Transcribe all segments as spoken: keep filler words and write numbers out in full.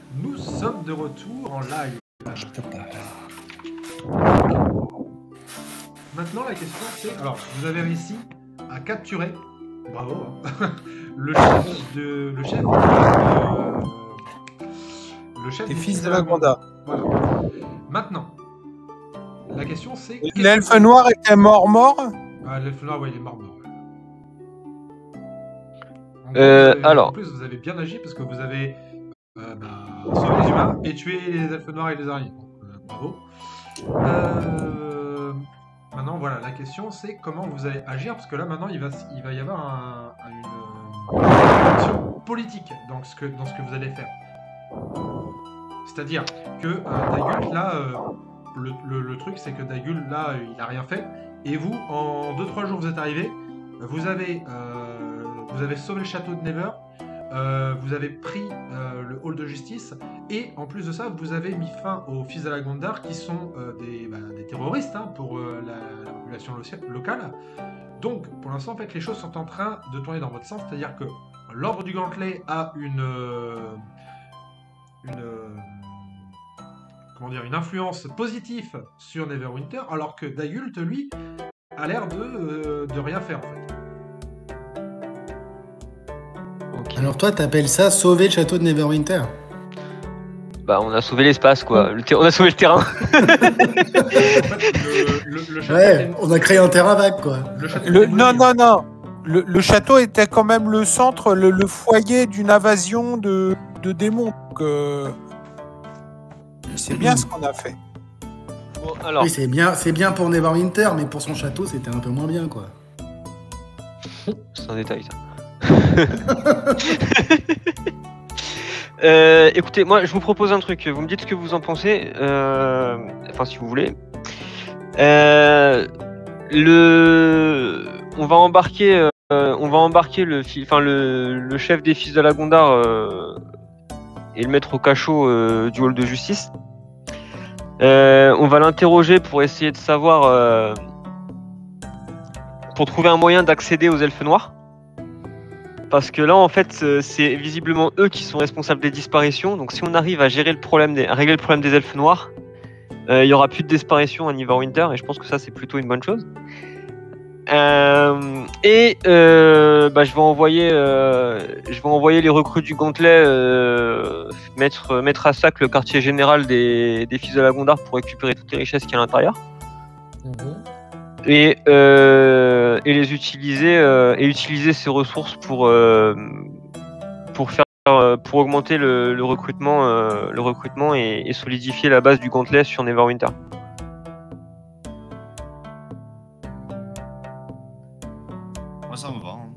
Nous sommes de retour en live. Maintenant, la question c'est... Alors, vous avez réussi à capturer, bravo, hein, le chef de... Le chef de... Euh, le chef Les des fils de la Gonda. Voilà. Maintenant, la question c'est... L'elfe noir était mort-mort? Ah, l'elfe noir, ouais, il est mort-mort. En, euh, gros, alors... en plus, vous avez bien agi parce que vous avez euh, bah, sauvé les humains et tué les elfes noirs et les araignées. Donc, euh, bravo. Euh... Maintenant, voilà, la question c'est comment vous allez agir, parce que là, maintenant, il va, il va y avoir un, une, une action politique dans ce, que, dans ce que vous allez faire. C'est-à-dire que euh, Dagult, là, euh, le, le, le truc, c'est que Dagult, là, il n'a rien fait, et vous, en deux trois jours, vous êtes arrivés, vous avez, euh, vous avez sauvé le château de Never, Euh, vous avez pris euh, le hall de justice et en plus de ça vous avez mis fin aux fils de la Gondar qui sont euh, des, bah, des terroristes hein, pour euh, la, la population lo- locale. Donc pour l'instant en fait les choses sont en train de tourner dans votre sens, c'est-à-dire que l'ordre du gantelet a une euh, une euh, comment dire une influence positive sur Neverwinter alors que Dagult lui a l'air de, euh, de rien faire en fait. Alors toi, t'appelles ça sauver le château de Neverwinter? Bah, on a sauvé l'espace, quoi. Le on a sauvé le terrain. le, le, le ouais, est... on a créé un terrain vague, quoi. Le le, non, non, non. Le, le château était quand même le centre, le, le foyer d'une invasion de, de démons. Donc, euh... c'est bien ce qu'on a fait. Bon, alors... Oui, c'est bien, c'est bien pour Neverwinter, mais pour son château, c'était un peu moins bien, quoi. C'est un détail, ça. euh, écoutez, moi je vous propose un truc. Vous me dites ce que vous en pensez. Euh, enfin, si vous voulez. Euh, le, on va embarquer, euh, on va embarquer le, enfin le, le chef des fils de la Gondar euh, et le mettre au cachot euh, du hall de justice. Euh, on va l'interroger pour essayer de savoir, euh, pour trouver un moyen d'accéder aux elfes noirs. Parce que là, en fait, c'est visiblement eux qui sont responsables des disparitions. Donc, si on arrive à gérer le problème, des, à régler le problème des elfes noirs, euh, il y aura plus de disparitions à Neverwinter, et je pense que ça, c'est plutôt une bonne chose. Euh, et euh, bah, je vais envoyer, euh, je vais envoyer les recrues du gantelet euh, mettre, mettre à sac le quartier général des, des fils de la Gondar pour récupérer toutes les richesses qu'il y a à l'intérieur. Mmh. Et, euh, et les utiliser euh, et utiliser ces ressources pour euh, pour faire euh, pour augmenter le, le recrutement euh, le recrutement et, et solidifier la base du gantelet sur Neverwinter. Moi ça me va. Hein.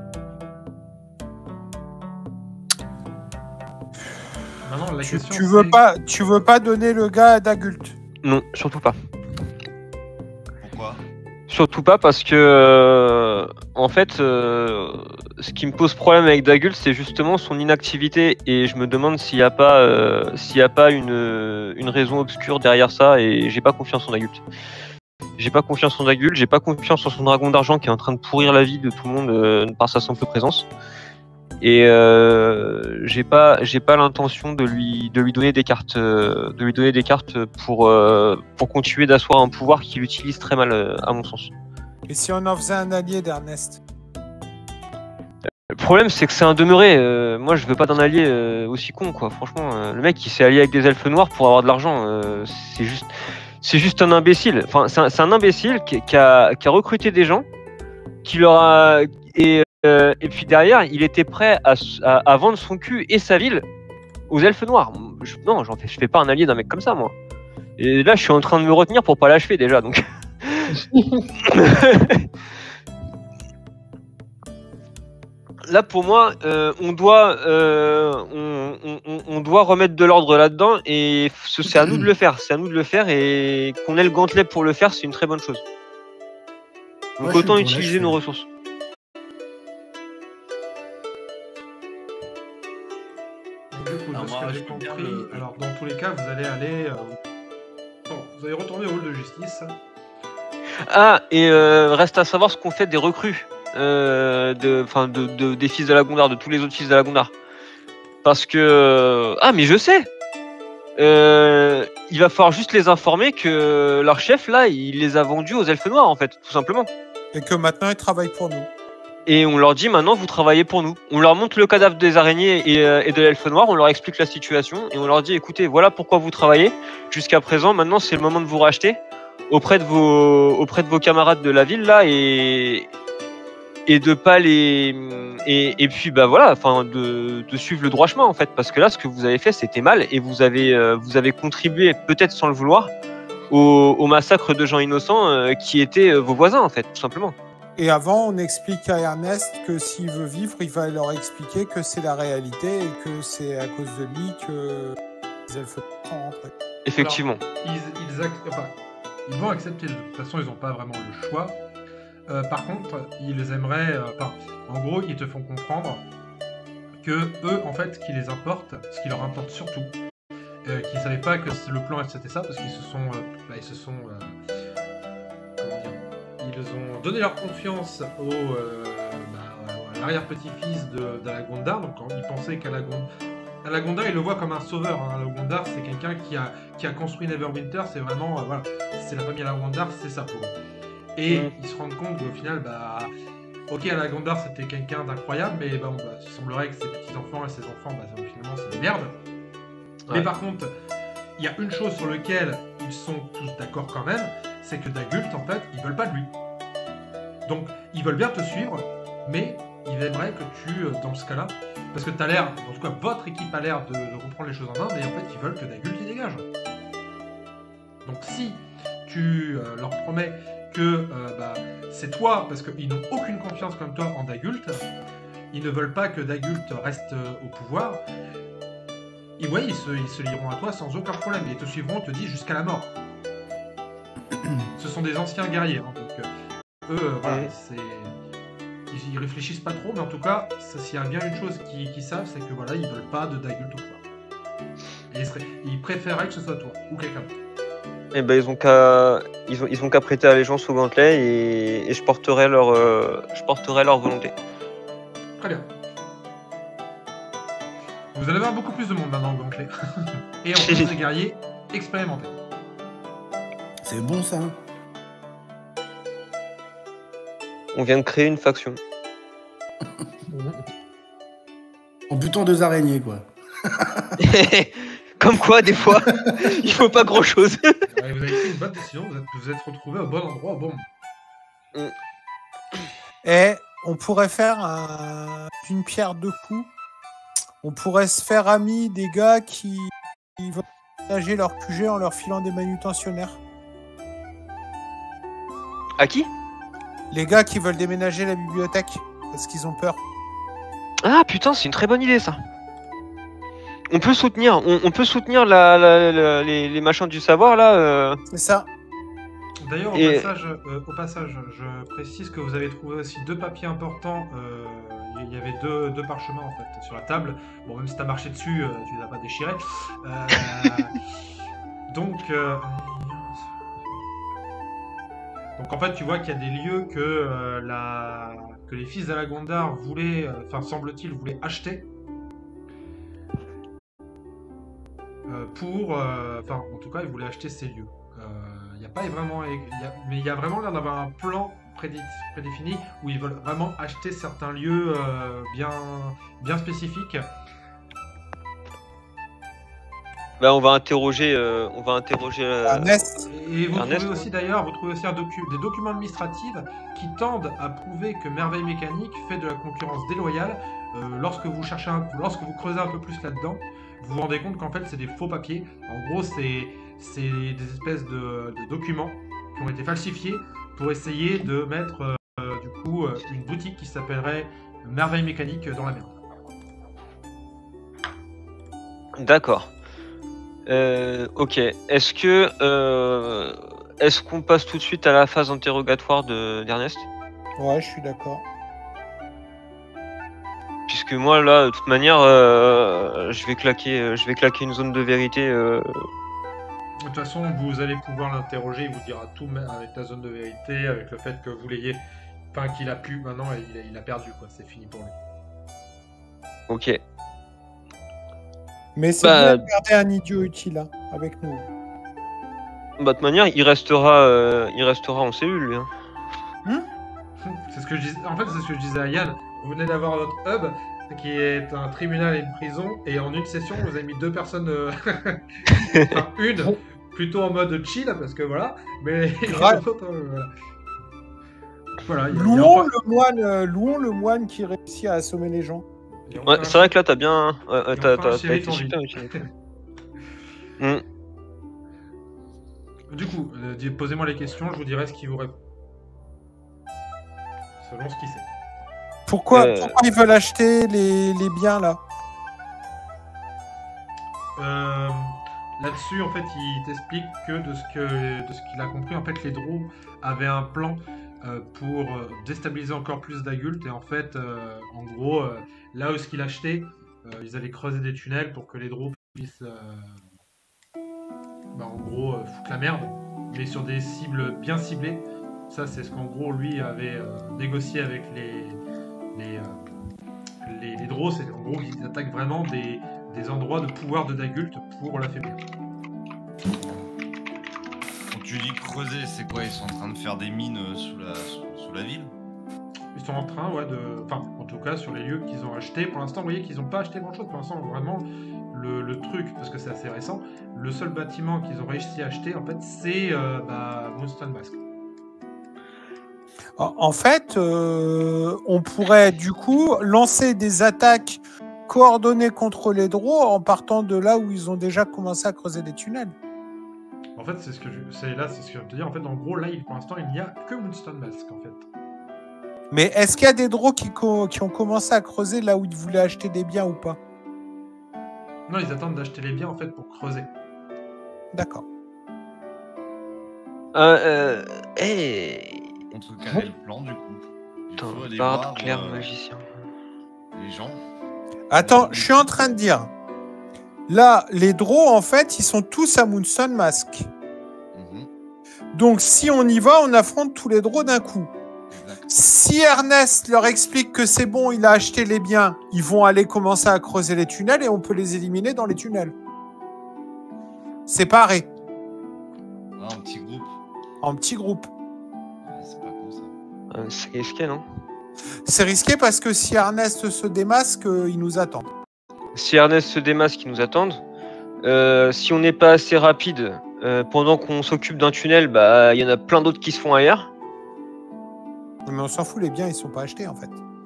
Maintenant, la tu, question, tu veux pas tu veux pas donner le gars à Dagult? Non, surtout pas. Pourquoi? Surtout pas parce que euh, en fait euh, ce qui me pose problème avec Dagult c'est justement son inactivité et je me demande s'il n'y a pas euh, s'il y a pas une, une raison obscure derrière ça et j'ai pas confiance en Dagult. J'ai pas confiance en Dagult, j'ai pas confiance en son dragon d'argent qui est en train de pourrir la vie de tout le monde euh, par sa simple présence. Et euh, j'ai pas j'ai pas l'intention de lui de lui donner des cartes euh, de lui donner des cartes pour euh, pour continuer d'asseoir un pouvoir qu'il utilise très mal euh, à mon sens. Et si on en faisait un allié d'Ernest? Le problème c'est que c'est un demeuré. Euh, moi je veux pas d'un allié euh, aussi con quoi. Franchement euh, le mec il s'est allié avec des elfes noirs pour avoir de l'argent. Euh, c'est juste c'est juste un imbécile. Enfin c'est un, c'est un imbécile qui, qui a qui a recruté des gens qui leur a et Euh, et puis derrière, il était prêt à, à, à vendre son cul et sa ville aux elfes noirs. Je, non, j'en fais, je fais pas un allié d'un mec comme ça, moi. Et là, je suis en train de me retenir pour pas l'achever déjà, donc. Là, pour moi, euh, on doit, euh, on, on, on doit remettre de l'ordre là-dedans, et c'est à nous de le faire. C'est à nous de le faire, et qu'on ait le gantelet pour le faire, c'est une très bonne chose. Donc ouais, autant utiliser nos ressources. Alors, moi, ce que j'ai compris, le... alors dans tous les cas, vous allez aller, euh... bon, vous allez retourner au hall de justice. Ah, et euh, reste à savoir ce qu'on fait des recrues, euh, de, enfin, de, de, des fils de la Gondar, de tous les autres fils de la Gondar. Parce que... Ah, mais je sais euh, il va falloir juste les informer que leur chef, là, il les a vendus aux elfes noirs, en fait, tout simplement. Et que maintenant, ils travaillent pour nous. Et on leur dit, maintenant, vous travaillez pour nous. On leur montre le cadavre des araignées et, euh, et de l'elfe noir, on leur explique la situation, et on leur dit, écoutez, voilà pourquoi vous travaillez. Jusqu'à présent, maintenant, c'est le moment de vous racheter auprès de vos, auprès de vos camarades de la ville, là, et... et de pas les et, et puis bah voilà, enfin de, de suivre le droit chemin en fait, parce que là ce que vous avez fait c'était mal et vous avez euh, vous avez contribué peut-être sans le vouloir au, au massacre de gens innocents euh, qui étaient euh, vos voisins en fait, tout simplement. Et avant, on explique à Ernest que s'il veut vivre, il va leur expliquer que c'est la réalité et que c'est à cause de lui que les elfes sont rentrés. Effectivement. Alors, ils, ils, ac- enfin, ils vont accepter. De toute façon, ils n'ont pas vraiment le choix. Euh, par contre, ils aimeraient, euh, enfin, en gros, ils te font comprendre que eux, en fait, ce qui les importe, ce qui leur importe surtout, euh, qu'ils savaient pas que le plan c'était ça, parce qu'ils se sont, euh, bah, ils se sont, euh, comment dire, ils ont donné leur confiance au, euh, bah, à l'arrière-petit-fils de d'Alagondar. Donc, ils pensaient qu'Alagondar, Alagondar, ils le voient comme un sauveur. Hein. Alagondar, c'est quelqu'un qui a, qui a construit Neverwinter. C'est vraiment, euh, voilà, c'est la famille Alagondar, c'est sa peau. Et mmh. ils se rendent compte qu'au final, bah, ok, Alagondar c'était quelqu'un d'incroyable, mais bah, bah, il semblerait que ses petits-enfants et ses enfants, bah, finalement, c'est des merdes. Ouais. Mais par contre, il y a une chose sur laquelle ils sont tous d'accord quand même, c'est que Dagult, en fait, ils veulent pas de lui. Donc, ils veulent bien te suivre, mais ils aimeraient que tu, dans ce cas-là, parce que tu as l'air, en tout cas, votre équipe a l'air de, de reprendre les choses en main, mais en fait, ils veulent que Dagult y dégage. Donc, si tu euh, leur promets que euh, bah, c'est toi, parce qu'ils n'ont aucune confiance comme toi en Dagult, ils ne veulent pas que Dagult reste euh, au pouvoir, et ouais, ils se, ils se lieront à toi sans aucun problème, et ils te suivront, on te dit, jusqu'à la mort. Ce sont des anciens guerriers, hein, donc euh, eux, euh, voilà, ouais. c'est... Ils, ils réfléchissent pas trop, mais en tout cas, s'il y a bien une chose qu'ils, qu'ils savent, c'est que voilà, ils veulent pas de Dagult au pouvoir. Et ils, seraient, ils préféraient que ce soit toi, ou quelqu'un d'autre. Eh ben, ils ont qu'à ils ont, ils ont qu'à prêter allégeance au gantelet et, et je porterai leur euh, je porterai leur volonté. Très bien. Vous allez avoir beaucoup plus de monde maintenant au gantelet. Et en plus des guerriers expérimentés. C'est bon ça. On vient de créer une faction. En butant deux araignées quoi. Comme quoi, des fois, il faut pas grand-chose. Ouais, vous avez pris une bonne décision, vous êtes, vous êtes retrouvés au bon endroit, au bon moment. Et on pourrait faire un... une pierre deux coups. On pourrait se faire amis des gars qui, qui vont partager leur Q G en leur filant des manutentionnaires. À qui? Les gars qui veulent déménager la bibliothèque, parce qu'ils ont peur. Ah putain, c'est une très bonne idée ça. On peut soutenir, on, on peut soutenir la, la, la, les, les machins du savoir là. Euh... C'est ça. D'ailleurs, au, Et... passage, euh, au passage, je précise que vous avez trouvé aussi deux papiers importants. Il euh, y avait deux, deux parchemins en fait sur la table. Bon, même si t'as marché dessus, euh, tu les as pas déchirés. Euh, donc, euh... donc en fait, tu vois qu'il y a des lieux que euh, la que les fils d'Alagondar voulaient, enfin euh, semble-t-il, voulaient acheter. Pour, enfin, euh, en tout cas, ils voulaient acheter ces lieux. Il euh, n'y a pas vraiment, y a, mais il y a vraiment l'air d'avoir un plan prédé, prédéfini où ils veulent vraiment acheter certains lieux euh, bien, bien spécifiques. Bah, on va interroger, euh, on va interroger euh, Ernest. Et vous Ernest, trouvez aussi d'ailleurs, vous trouvez aussi un docu des documents administratifs qui tendent à prouver que Merveille Mécanique fait de la concurrence déloyale. Euh, lorsque vous cherchez, un, lorsque vous creusez un peu plus là-dedans, vous vous rendez compte qu'en fait c'est des faux papiers. En gros, c'est c'est des espèces de, de documents qui ont été falsifiés pour essayer de mettre euh, du coup euh, une boutique qui s'appellerait Merveille Mécanique dans la merde. D'accord. Euh, ok. Est-ce que euh, est-ce qu'on passe tout de suite à la phase interrogatoire de d'Ernest? Ouais, je suis d'accord. Puisque moi là, de toute manière, euh, je vais claquer, je vais claquer une zone de vérité. Euh... De toute façon, vous allez pouvoir l'interroger, il vous dira tout avec la zone de vérité, avec le fait que vous l'ayez, enfin qu'il a pu maintenant, il a, il a perdu quoi, c'est fini pour lui. Ok. Mais c'est Bah, bien de garder un idiot utile hein, avec nous. bah, de toute manière, il restera, euh, il restera en cellule, lui. Hein. C'est ce que je disais. En fait, c'est ce que je disais à Yann. Vous venez d'avoir votre hub, qui est un tribunal et une prison, et en une session, vous avez mis deux personnes. euh, Enfin, une, plutôt en mode chill, parce que voilà. Mais les Grave. autres, euh, voilà. Voilà, il y a- il y a Louons enfin- le moine, euh, louons le moine qui réussit à assommer les gens. il y a Ouais, enfin- c'est vrai que là, t'as bien, ouais, ouais, il y a t'as, enfin t'as, un t'as shérif été en super ville. utile. Hmm. Du coup, euh, dis- posez-moi les questions, je vous dirai ce qui vous répond. Selon ce qu'il sait. Pourquoi, Euh. pourquoi ils veulent acheter les, les biens là? Euh, Là-dessus, en fait, il t'explique que de ce que de ce qu'il a compris, en fait, les Drow avaient un plan euh, pour euh, déstabiliser encore plus d'adultes. Et en fait, euh, en gros, euh, là où ce qu'il achetait, euh, ils allaient creuser des tunnels pour que les Drow puissent, euh, bah, en gros, euh, foutre la merde, mais sur des cibles bien ciblées. Ça, c'est ce qu'en gros, lui avait euh, négocié avec les les, euh, les, les Drow. C'est en gros qu'ils attaquent vraiment des des endroits de pouvoir de d'adultes pour l'affaiblir. Quand tu dis creuser, c'est quoi? Ils sont en train de faire des mines euh, sous la, sous, sous la ville? Ils sont en train, ouais, de. Enfin, en tout cas, sur les lieux qu'ils ont achetés. Pour l'instant, vous voyez qu'ils n'ont pas acheté grand chose. Pour l'instant, vraiment, le, le truc, parce que c'est assez récent, le seul bâtiment qu'ils ont réussi à acheter, en fait, c'est euh, bah, Moonstone Mask. En en fait, euh, on pourrait du coup lancer des attaques coordonnées contre les Drow en partant de là où ils ont déjà commencé à creuser des tunnels. En fait, c'est ce que je. C'est là, c'est ce que je viens de te dire. En fait, en gros, là, il- pour l'instant, il n'y a que Moonstone Mask, en fait. Mais est-ce qu'il y a des Drow qui, co- qui ont commencé à creuser là où ils voulaient acheter des biens ou pas? Non, ils attendent d'acheter les biens, en fait, pour creuser. D'accord. Euh, euh, hey. En tout cas, quel est le plan du coup? Il Attends, faut aller barde, voir clair, euh, magicien. les gens. Attends, je suis en train de dire. Là, les Drow, en fait, ils sont tous à Moonstone Mask. Mhm, Donc, si on y va, on affronte tous les Drow d'un coup. exact. Si Ernest leur explique que c'est bon, il a acheté les biens, ils vont aller commencer à creuser les tunnels et on peut les éliminer dans les tunnels. Séparés, Là, un petit groupe. en petits groupes. Ouais, c'est pas con ça. Euh, c'est risqué, non? C'est risqué parce que si Ernest se démasque, euh, il nous attend. Si Ernest se démasque, ils nous attendent. Euh, si on n'est pas assez rapide, euh, pendant qu'on s'occupe d'un tunnel, bah il y en a plein d'autres qui se font ailleurs. Mais on s'en fout, les biens, ils sont pas achetés en fait.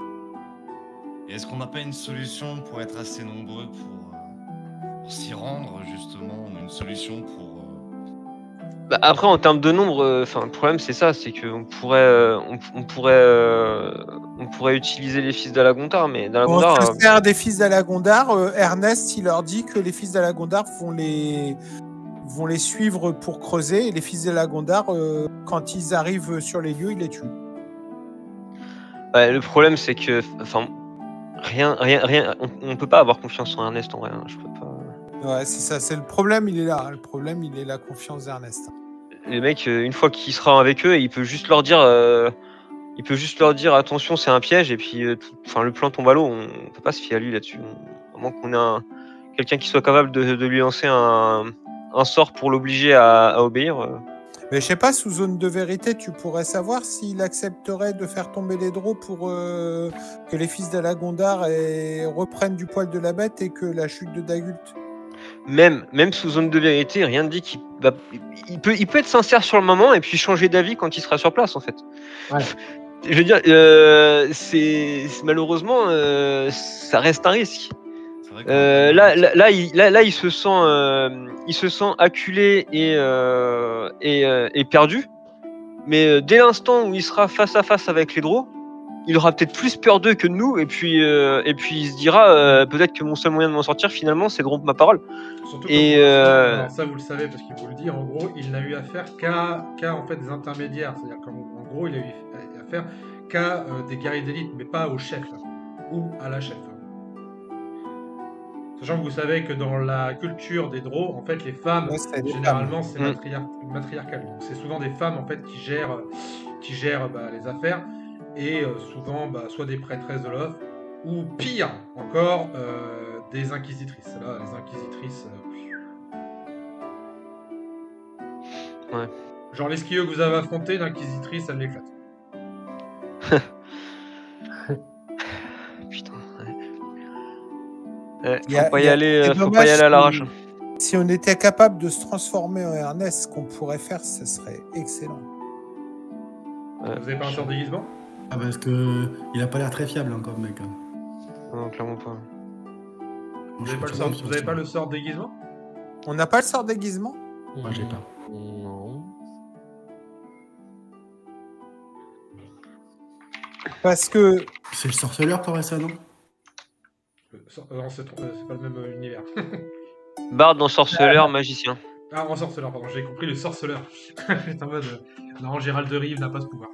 Et est-ce qu'on n'a pas une solution pour être assez nombreux pour, euh, pour s'y rendre justement? Une solution pour. euh, Bah, après, en termes de nombre, enfin le problème c'est ça, c'est qu'on pourrait, euh, on, on pourrait, euh, on pourrait utiliser les fils d'Alagontar, mais On d'Alagontar, se euh, sert des fils d'Alagondar. euh, Ernest, il leur dit que les fils d'Alagondar vont les vont les suivre pour creuser. Et les fils d'Alagondar, euh, quand ils arrivent sur les lieux, ils les tuent. ouais, le problème c'est que, enfin, rien, rien, rien, on, on peut pas avoir confiance en Ernest en vrai. Hein, je peux pas. Ouais, c'est ça. C'est le problème, il est là. Le problème, il est la confiance d'Ernest. Les mecs, euh, une fois qu'il sera avec eux, il peut juste leur dire, euh, il peut juste leur dire attention, c'est un piège, et puis, euh, tout- enfin, le plan tombe à l'eau. On, on peut pas se fier à lui là-dessus. On- À moins qu'on ait un, quelqu'un qui soit capable de, de lui lancer un, un sort pour l'obliger à, à obéir. euh. Mais je sais pas, sous zone de vérité, tu pourrais savoir s'il accepterait de faire tomber les Drow pour euh, que les fils d'Alagondar eh, reprennent du poil de la bête et que la chute de Dagulte. Même, même sous zone de vérité, rien ne dit qu'il va, il peut, il peut être sincère sur le moment et puis changer d'avis quand il sera sur place en fait. Ouais. Je veux dire, euh, c'est c'est- malheureusement, euh, ça reste un risque. C'est vrai qu'on Euh, a- là, là, là, il, là, là, il se sent, euh, il se sent acculé et, euh, et, euh, et perdu. Mais euh, dès l'instant où il sera face à face avec les Drow, il aura peut-être plus peur d'eux que de nous. Et puis, euh, et puis il se dira euh, peut-être que mon seul moyen de m'en sortir finalement, c'est de rompre ma parole. Surtout Et, que pour l'instant, euh, alors ça vous le savez parce qu'il vous le dit, en gros, il n'a eu affaire qu'à qu'à en fait des intermédiaires, c'est-à-dire qu'en en gros, il a eu affaire qu'à euh, des guerriers d'élite, mais pas au chef ou à la chef. Sachant que vous savez que dans la culture des Drow, en fait, les femmes, Ouais, c'est des généralement, c'est Mm. matriar- matriarcal. Donc, c'est souvent des femmes en fait qui gèrent, qui gèrent bah, les affaires et euh, souvent bah, soit des prêtresses de l'offre ou pire encore euh, des inquisitrices. Là, les inquisitrices. euh, Ouais. Genre l'esquilleux que vous avez affronté, l'inquisitrice, elle l'éclate. Putain. Ouais. Ouais, Y a- faut pas y y a- aller, c'est euh, faut pas dommage y aller à l'arrache. que- Si on était capable de se transformer en Ernest, ce qu'on pourrait faire, ce serait excellent. Ouais. Vous avez pas un sort de déguisement? Ah, parce que il a pas l'air très fiable encore, mec. hein. Non, clairement pas. Vous avez pas, le sort, vous avez pas le sort de déguisement? On n'a pas le sort déguisement? Moi, j'ai pas. Non. Parce que C'est le sorceleur qui aurait ça, non? Euh, sort- euh, non, c'est euh, c'est pas le même euh, univers. Barde dans sorceleur, magicien. Ah, en sorceleur, pardon, j'ai compris le sorceleur. J'étais en mode. euh, Non, Gérald de Rive n'a pas ce pouvoir.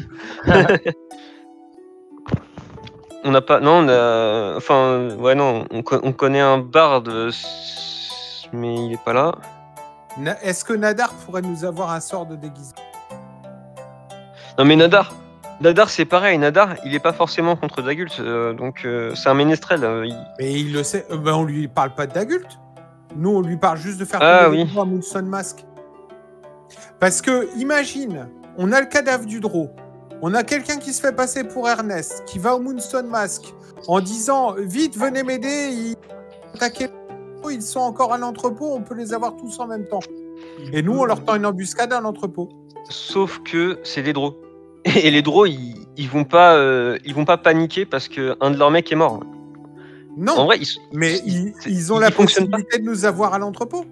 On n'a pas. Non, on a. Enfin, ouais, non, on, co- on connaît un barde, euh, s- mais il est pas là. Na- est-ce que Nadar pourrait nous avoir un sort de déguisement? Non, mais Nadar. Nadar, c'est pareil. Nadar, il est pas forcément contre d'adultes, euh, donc euh, c'est un ménestrel. euh, il- Mais il le sait. Euh, ben on lui parle pas d'adulte. Nous, on lui parle juste de faire Ah, tomber oui. des droits à Moonstone Mask. Parce que, imagine, on a le cadavre du Draw. On a quelqu'un qui se fait passer pour Ernest, qui va au Moonstone Mask en disant vite, venez m'aider. Ils attaquent. Ils sont encore à l'entrepôt. On peut les avoir tous en même temps. Et nous, on leur tend une embuscade à l'entrepôt. Sauf que c'est des draws. Et les draws, ils, ils vont pas, euh, ils vont pas paniquer parce que un de leurs mecs est mort. Non. En vrai, ils, Mais ils- ils, c'est- ils ont ils la fonctionnent pas. possibilité de nous avoir à l'entrepôt.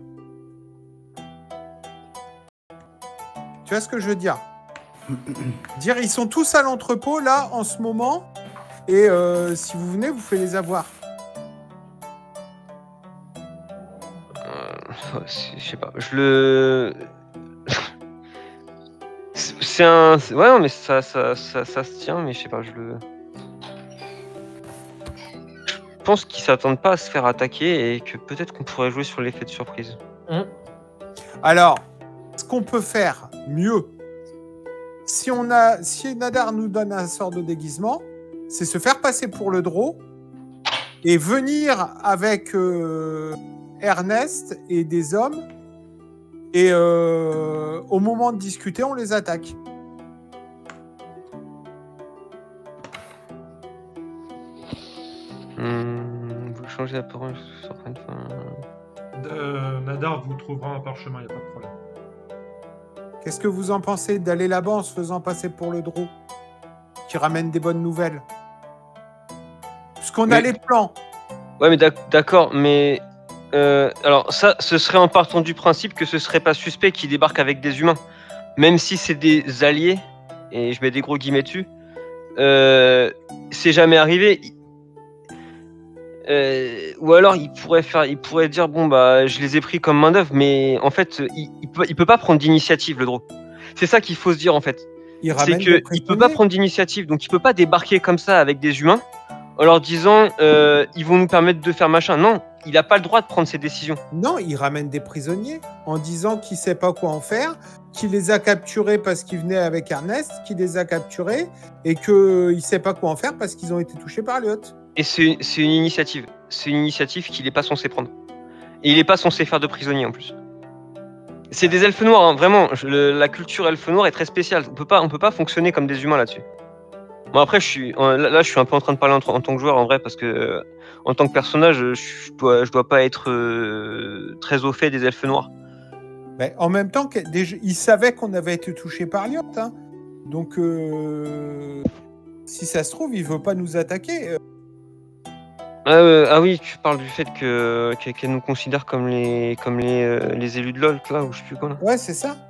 Tu vois ce que je veux dire? Dire, ils sont tous à l'entrepôt, là, en ce moment. Et euh, si vous venez, vous pouvez les avoir. Ouais, c'est- je sais pas, je le. C'est c'est un. c'est- Ouais, non, mais ça, ça, ça, ça se tient, mais je sais pas, je le. Je pense qu'ils s'attendent pas à se faire attaquer et que peut-être qu'on pourrait jouer sur l'effet de surprise. Alors, ce qu'on peut faire mieux, si, on a, si Nadar nous donne un sort de déguisement, c'est se faire passer pour le Draw et venir avec euh, Ernest et des hommes. Et euh, au moment de discuter, on les attaque. Hmm, vous changez la parole sur fin de fin. Euh, Nadar vous trouvera un parchemin, y a pas de problème. Qu'est-ce que vous en pensez d'aller là-bas en se faisant passer pour le Draw qui ramène des bonnes nouvelles? Puisqu'on a Oui. les plans. Ouais, mais d'ac- d'accord, mais. euh, alors, ça, ce serait en partant du principe que ce serait pas suspect qu'ils débarquent avec des humains. Même si c'est des alliés, et je mets des gros guillemets dessus, euh, c'est jamais arrivé. Euh, ou alors il pourrait faire, il pourrait dire bon bah je les ai pris comme main d'œuvre, mais en fait il, il peut, il peut pas prendre d'initiative le Draw. C'est ça qu'il faut se dire en fait. Il C'est ramène que des il peut pas prisonniers. prendre d'initiative, donc il peut pas débarquer comme ça avec des humains en leur disant euh, ils vont nous permettre de faire machin. Non, il a pas le droit de prendre ces décisions. Non, il ramène des prisonniers en disant qu'il sait pas quoi en faire, qu'il les a capturés parce qu'il venait avec Ernest, qu'il les a capturés et qu'il sait pas quoi en faire parce qu'ils ont été touchés par Lyot. Et c'est c'est une initiative. C'est une initiative qu'il est pas censé prendre. Et il est pas censé faire de prisonniers en plus. C'est des elfes noirs, hein, vraiment. Je- le- la culture elfe noire est très spéciale. On peut pas, on peut pas fonctionner comme des humains là-dessus. Bon après, je suis en- là, là, je suis un peu en train de parler en, en tant que joueur en vrai parce que euh, en tant que personnage, je, je dois, je dois pas être euh, très au fait des elfes noirs. Ben, en même temps, que- déjà, il savait qu'on avait été touché par Lyot. Hein. Donc, euh, si ça se trouve, il veut pas nous attaquer. Euh, Ah, euh, ah oui, tu parles du fait que qu'elle qu'elle nous considère comme les comme les, euh, les élus de LoL là ou je sais plus quoi là. Ouais, c'est ça.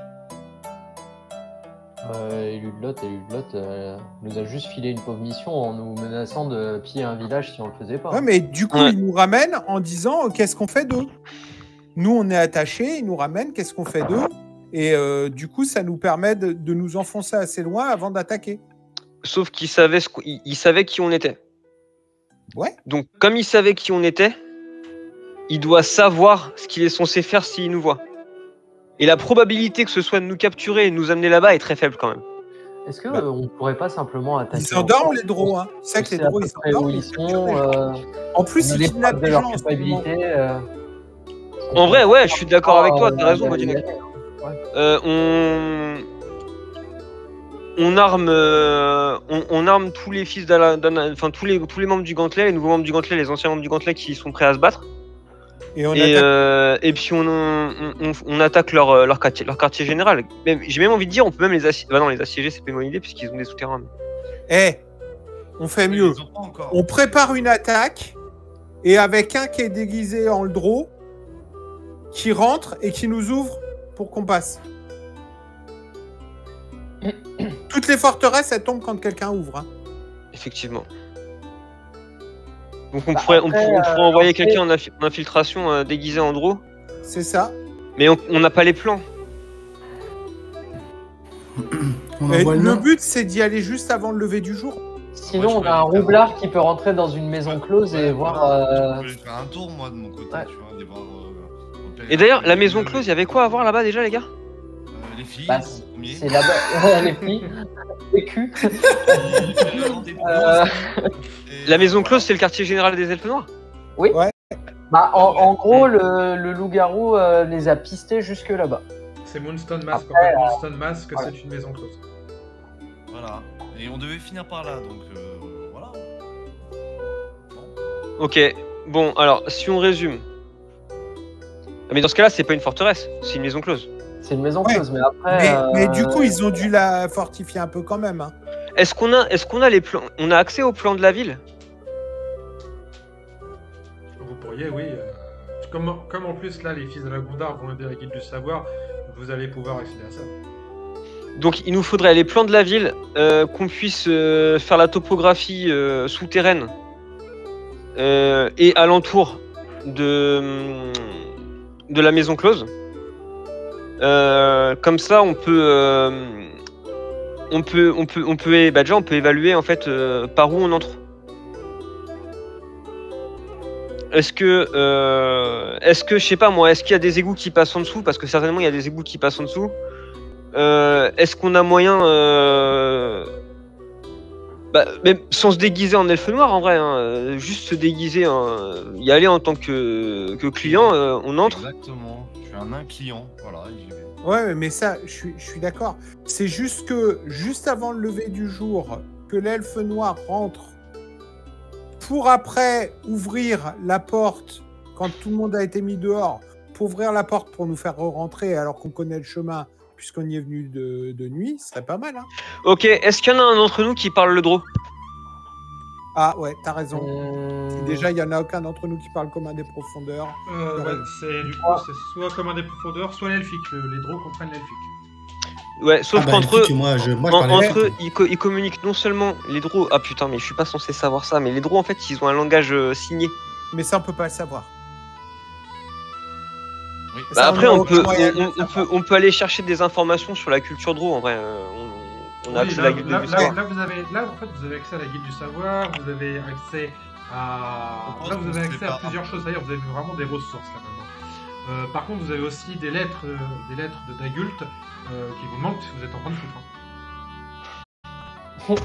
Euh, élu de Lot, élu de Lot euh, nous a juste filé une pauvre mission en nous menaçant de piller un village si on le faisait pas. Ouais, mais du coup, Ouais. il nous ramène en disant euh, qu'est-ce qu'on fait d'eux. Nous, on est attachés, il nous ramène qu'est-ce qu'on fait d'eux. Et euh, du coup, ça nous permet de, de nous enfoncer assez loin avant d'attaquer. Sauf qu'il savait ce qu'- il, il savait qui on était. Ouais. Donc comme il savait qui on était, il doit savoir ce qu'il est censé faire s'il nous voit. Et la probabilité que ce soit de nous capturer et de nous amener là-bas est très faible quand même. Est-ce que Bah. euh, on pourrait pas simplement attaquer Ils s'endorment ensemble les drôles, hein. On C'est vrai que sait les à drôles peu ils près s'endorment. où ils ils capturent sont. les gens. euh, En plus, on a ils les kidnappent preuves de les leur gens en ce moment. culpabilité. euh, En vrai, ouais, je suis d'accord avec toi, t'as euh, raison, d'aller y Modinek. aller, hein. Ouais. Euh, on... on arme, euh, on, on arme tous les fils d'Ala- d'Ana- enfin tous les tous les membres du Gantelet, les nouveaux membres du Gantelet, les anciens membres du Gantelet qui sont prêts à se battre. Et on Et, attaque. euh, et puis on, on, on, on attaque leur, euh, leur, quartier, leur quartier général. Même- J'ai même envie de dire, on peut même les assiéger. Bah non, les assiéger, c'est pas une bonne idée puisqu'ils ont des souterrains. Eh, on fait Mais mieux. ils ont pas encore. On prépare une attaque et avec un qui est déguisé en le draw, qui rentre et qui nous ouvre pour qu'on passe. Toutes les forteresses, elles tombent quand quelqu'un ouvre. Hein. Effectivement. Donc on Bah, pourrait, on après, pour- on pourrait euh, envoyer lancer- quelqu'un en, infi- en infiltration euh, déguisé en draw, C'est ça. mais on on n'a pas les plans. On Et envoie le le nom. but, c'est d'y aller juste avant le lever du jour. Sinon, Moi, je on peux a un aller faire- roublard qui peut rentrer dans une maison close et Ouais, voir. voilà, euh, Je peux aller faire un tour, moi, de mon côté, Ouais. tu vois, aller voir. euh, opérer Et d'ailleurs, la les- maison close, il y avait quoi à voir là-bas déjà, les gars? Euh, Les filles, Bah, en premier. C'est là-bas. Les filles, les culs. Puis, faire la grande épouse, Euh, et, La maison euh, close, c'est le quartier général des Elfes Noirs. Oui. Ouais. Bah, en, en gros, le, le loup-garou euh, les a pistés jusque là-bas. C'est Moonstone Mask. En Après, fait, Moonstone Mask, voilà. c'est une maison close. Voilà. Et on devait finir par là, donc euh, voilà. Bon. Ok, bon, alors, si on résume. Ah, mais dans ce cas-là, c'est pas une forteresse, c'est une maison close. C'est une maison Ouais. close, mais après. Mais, euh, mais du coup, ils ont dû la fortifier un peu quand même. Hein. Est-ce qu'on a, est-ce qu'on a les plans, on a accès aux plans de la ville? Vous pourriez, oui. euh, Comme, comme en plus, là, les fils de la Gondar vont aider la guilde du savoir, vous allez pouvoir accéder à ça. Donc il nous faudrait les plans de la ville, euh, qu'on puisse euh, faire la topographie euh, souterraine euh, et alentour de, de la maison close. Euh, comme ça, on peut, euh, on peut, on peut, on peut, bah déjà, on peut évaluer en fait euh, par où on entre. Est-ce que, euh, est-ce que, je sais pas moi, est-ce qu'il y a des égouts qui passent en dessous? Parce que certainement il y a des égouts qui passent en dessous. Euh, est-ce qu'on a moyen, euh... bah, même sans se déguiser en elfe noir en vrai, hein, euh, juste se déguiser, hein, y aller en tant que, que client, euh, on entre. Exactement. Je suis un nain client, voilà. et j'y vais. Ouais, mais ça, je suis, je suis d'accord. C'est juste que, juste avant le lever du jour, que l'elfe noir rentre pour après ouvrir la porte, quand tout le monde a été mis dehors, pour ouvrir la porte pour nous faire rentrer alors qu'on connaît le chemin, puisqu'on y est venu de, de nuit, ce serait pas mal. Hein. Ok, est-ce qu'il y en a un d'entre nous qui parle le draw? Ah ouais, t'as raison. hum, Si déjà, il y en a aucun d'entre nous qui parle commun des profondeurs. Euh, Ouais. ouais, c'est du coup, c'est soit commun des profondeurs, soit l'elfique. Le- Les draws comprennent l'elfique. Ouais, sauf Ah bah, qu'entre eux, écoute, moi, je, moi, je en- parlais entre eux, elfe. ils, co- ils communiquent non seulement les draws. Ah putain, mais je suis pas censé savoir ça, mais les draws en fait, ils ont un langage euh, signé. Mais ça, on peut pas le savoir. Oui. Ça, Bah après, a on aucun peut, moyen de on, le on savoir. peut, on peut aller chercher des informations sur la culture draw en vrai. euh, on, on a Oui, accès à là, la guilde là- du là- savoir. là, vous avez, là, en fait, vous avez accès à la guilde du savoir, vous avez accès à. Je pense Là, vous qu'on avez se accès à sépare. plusieurs choses. D'ailleurs, vous avez vraiment des ressources là maintenant. Euh, par contre, vous avez aussi des lettres, euh, des lettres de Dagult euh, qui vous manquent si vous êtes en train de foutre. hein.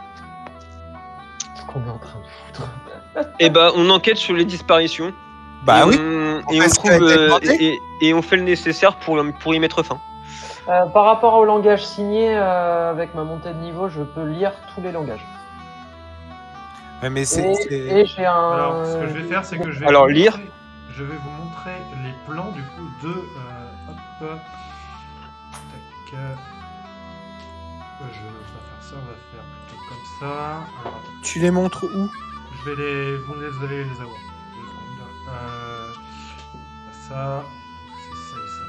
Ce qu'on est en train de foutre. Et bah, on enquête sur les disparitions. Bah et oui. on, On et, fait on ce qui trouve, a été euh, demandé. et, et- et on fait le nécessaire pour, pour y mettre fin. Euh, par rapport au langage signé, euh, avec ma montée de niveau, je peux lire tous les langages. Ouais, mais c'est. Et, c'est- et j'ai un. Alors, ce que je vais faire, c'est que je vais. Alors, vous lire. montrer- Je vais vous montrer les plans du coup de. Euh, hop. Tac. euh, Je vais pas faire ça, on va faire plutôt comme ça. Alors, attends. Tu les montres où? Je vais les. Vous les allez les avoir. Deux secondes. Euh... Ça. C'est ça et ça.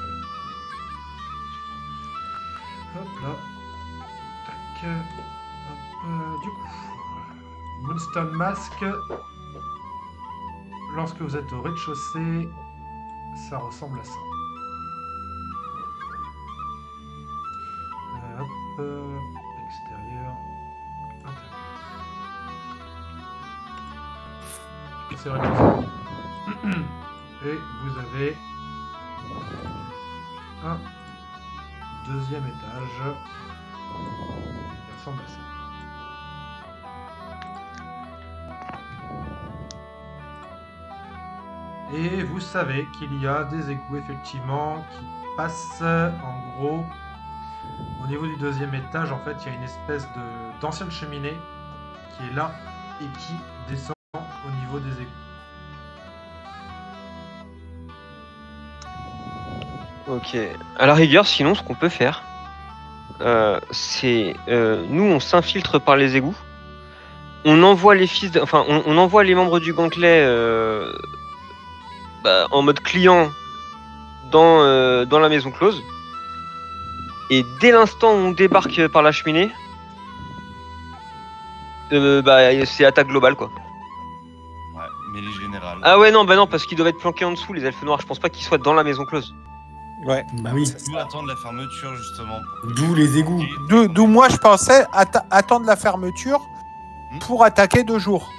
Ok, très bien. Hop là. Tac. Hop. euh, du coup. Moonstone Mask. Lorsque vous êtes au rez-de-chaussée, ça ressemble à ça. Euh, hop. euh, Extérieur. Intérieur. C'est vrai que c'est- Et vous avez un deuxième étage Il ressemble à ça. Et vous savez qu'il y a des égouts effectivement qui passent en gros au niveau du deuxième étage. En fait, il y a une espèce de d'ancienne cheminée qui est là et qui descend au niveau des égouts. Ok. À la rigueur, sinon, ce qu'on peut faire, euh, c'est euh, nous, on s'infiltre par les égouts. On envoie les fils, de... enfin, on, on envoie les membres du gantelet euh, bah, en mode client dans euh, dans la maison close. Et dès l'instant où on débarque par la cheminée, euh, bah, c'est attaque globale, quoi. Ouais, mêlée générale. Ah ouais, non, bah non, parce qu'ils doivent être planqués en dessous, les elfes noirs. Je pense pas qu'ils soient dans la maison close. Ouais. Bah oui. D'où attendre la fermeture, justement. D'où les égouts. D'où d'où moi je pensais atta- attendre la fermeture Hmm. pour attaquer deux jours.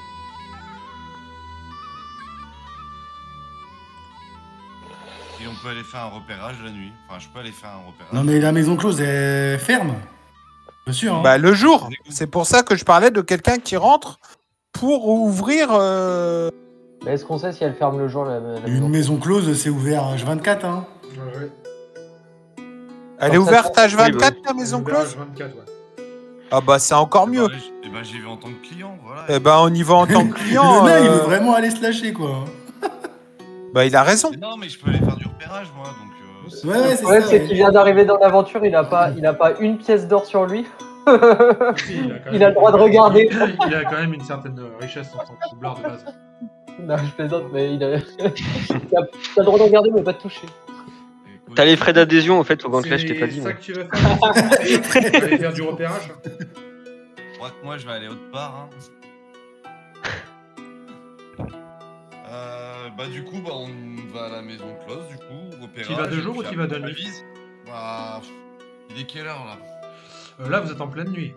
Et on peut aller faire un repérage la nuit. Enfin, je peux aller faire un repérage. Non mais la maison close est ferme. Bien sûr. Hein. Bah le jour. C'est pour ça que je parlais de quelqu'un qui rentre pour ouvrir. euh, Mais est-ce qu'on sait si elle ferme le jour la, la Une maison close, c'est ouvert H vingt-quatre. Hein. Ouais, Elle est Comme ça, ouverte ça- H vingt-quatre la maison close. vingt-quatre, ouais. Ah bah c'est encore mieux. Et ben, j'y vais en tant que client, voilà. Eh ben on y va en tant que client. Le nain, il euh, veut vraiment aller se lâcher, quoi. Bah il a raison. Mais non, mais je peux aller faire du repérage, moi, donc... Euh, c'est- Ouais, ouais, Le c'est problème, ça. c'est ouais. qu'il vient d'arriver dans l'aventure, il a pas, il a pas une pièce d'or sur lui. Si, il, a quand Il a le droit de regarder. Il a quand même une certaine richesse en tant que troublard de base. Non, je plaisante, mais il a. T'as t'as le droit de regarder, mais pas de toucher. Écoute, T'as les frais d'adhésion, au fait, au gantelet, je t'ai pas dit. C'est ça mais- que tu veux faire. Tu vas aller faire du repérage. Je crois que moi, je vais aller autre part. Hein. Euh, bah du coup, bah, on va à la maison close, du coup, repérage. Tu vas de et jour ou puis tu vas de après, nuit on avise. Bah, pff, il est quelle heure, là? Euh, là, vous êtes en pleine nuit.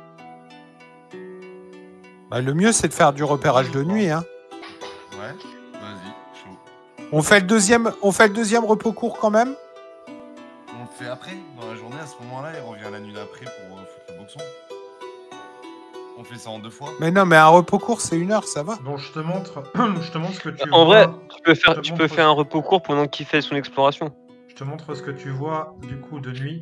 Bah, le mieux c'est de faire du repérage de nuit. Hein. Ouais, vas-y, chaud. On fait le deuxième, on fait le deuxième repos court quand même. On le fait après, dans la journée, à ce moment-là, il revient la nuit d'après pour euh, foutre le boxon. On fait ça en deux fois. Mais non, mais un repos court c'est une heure, ça va. Bon, je te montre, je te montre ce que tu En vois. vrai, tu peux Je faire, te tu montre peux ce- faire un repos court pendant qu'il fait son exploration. Je te montre ce que tu vois du coup de nuit.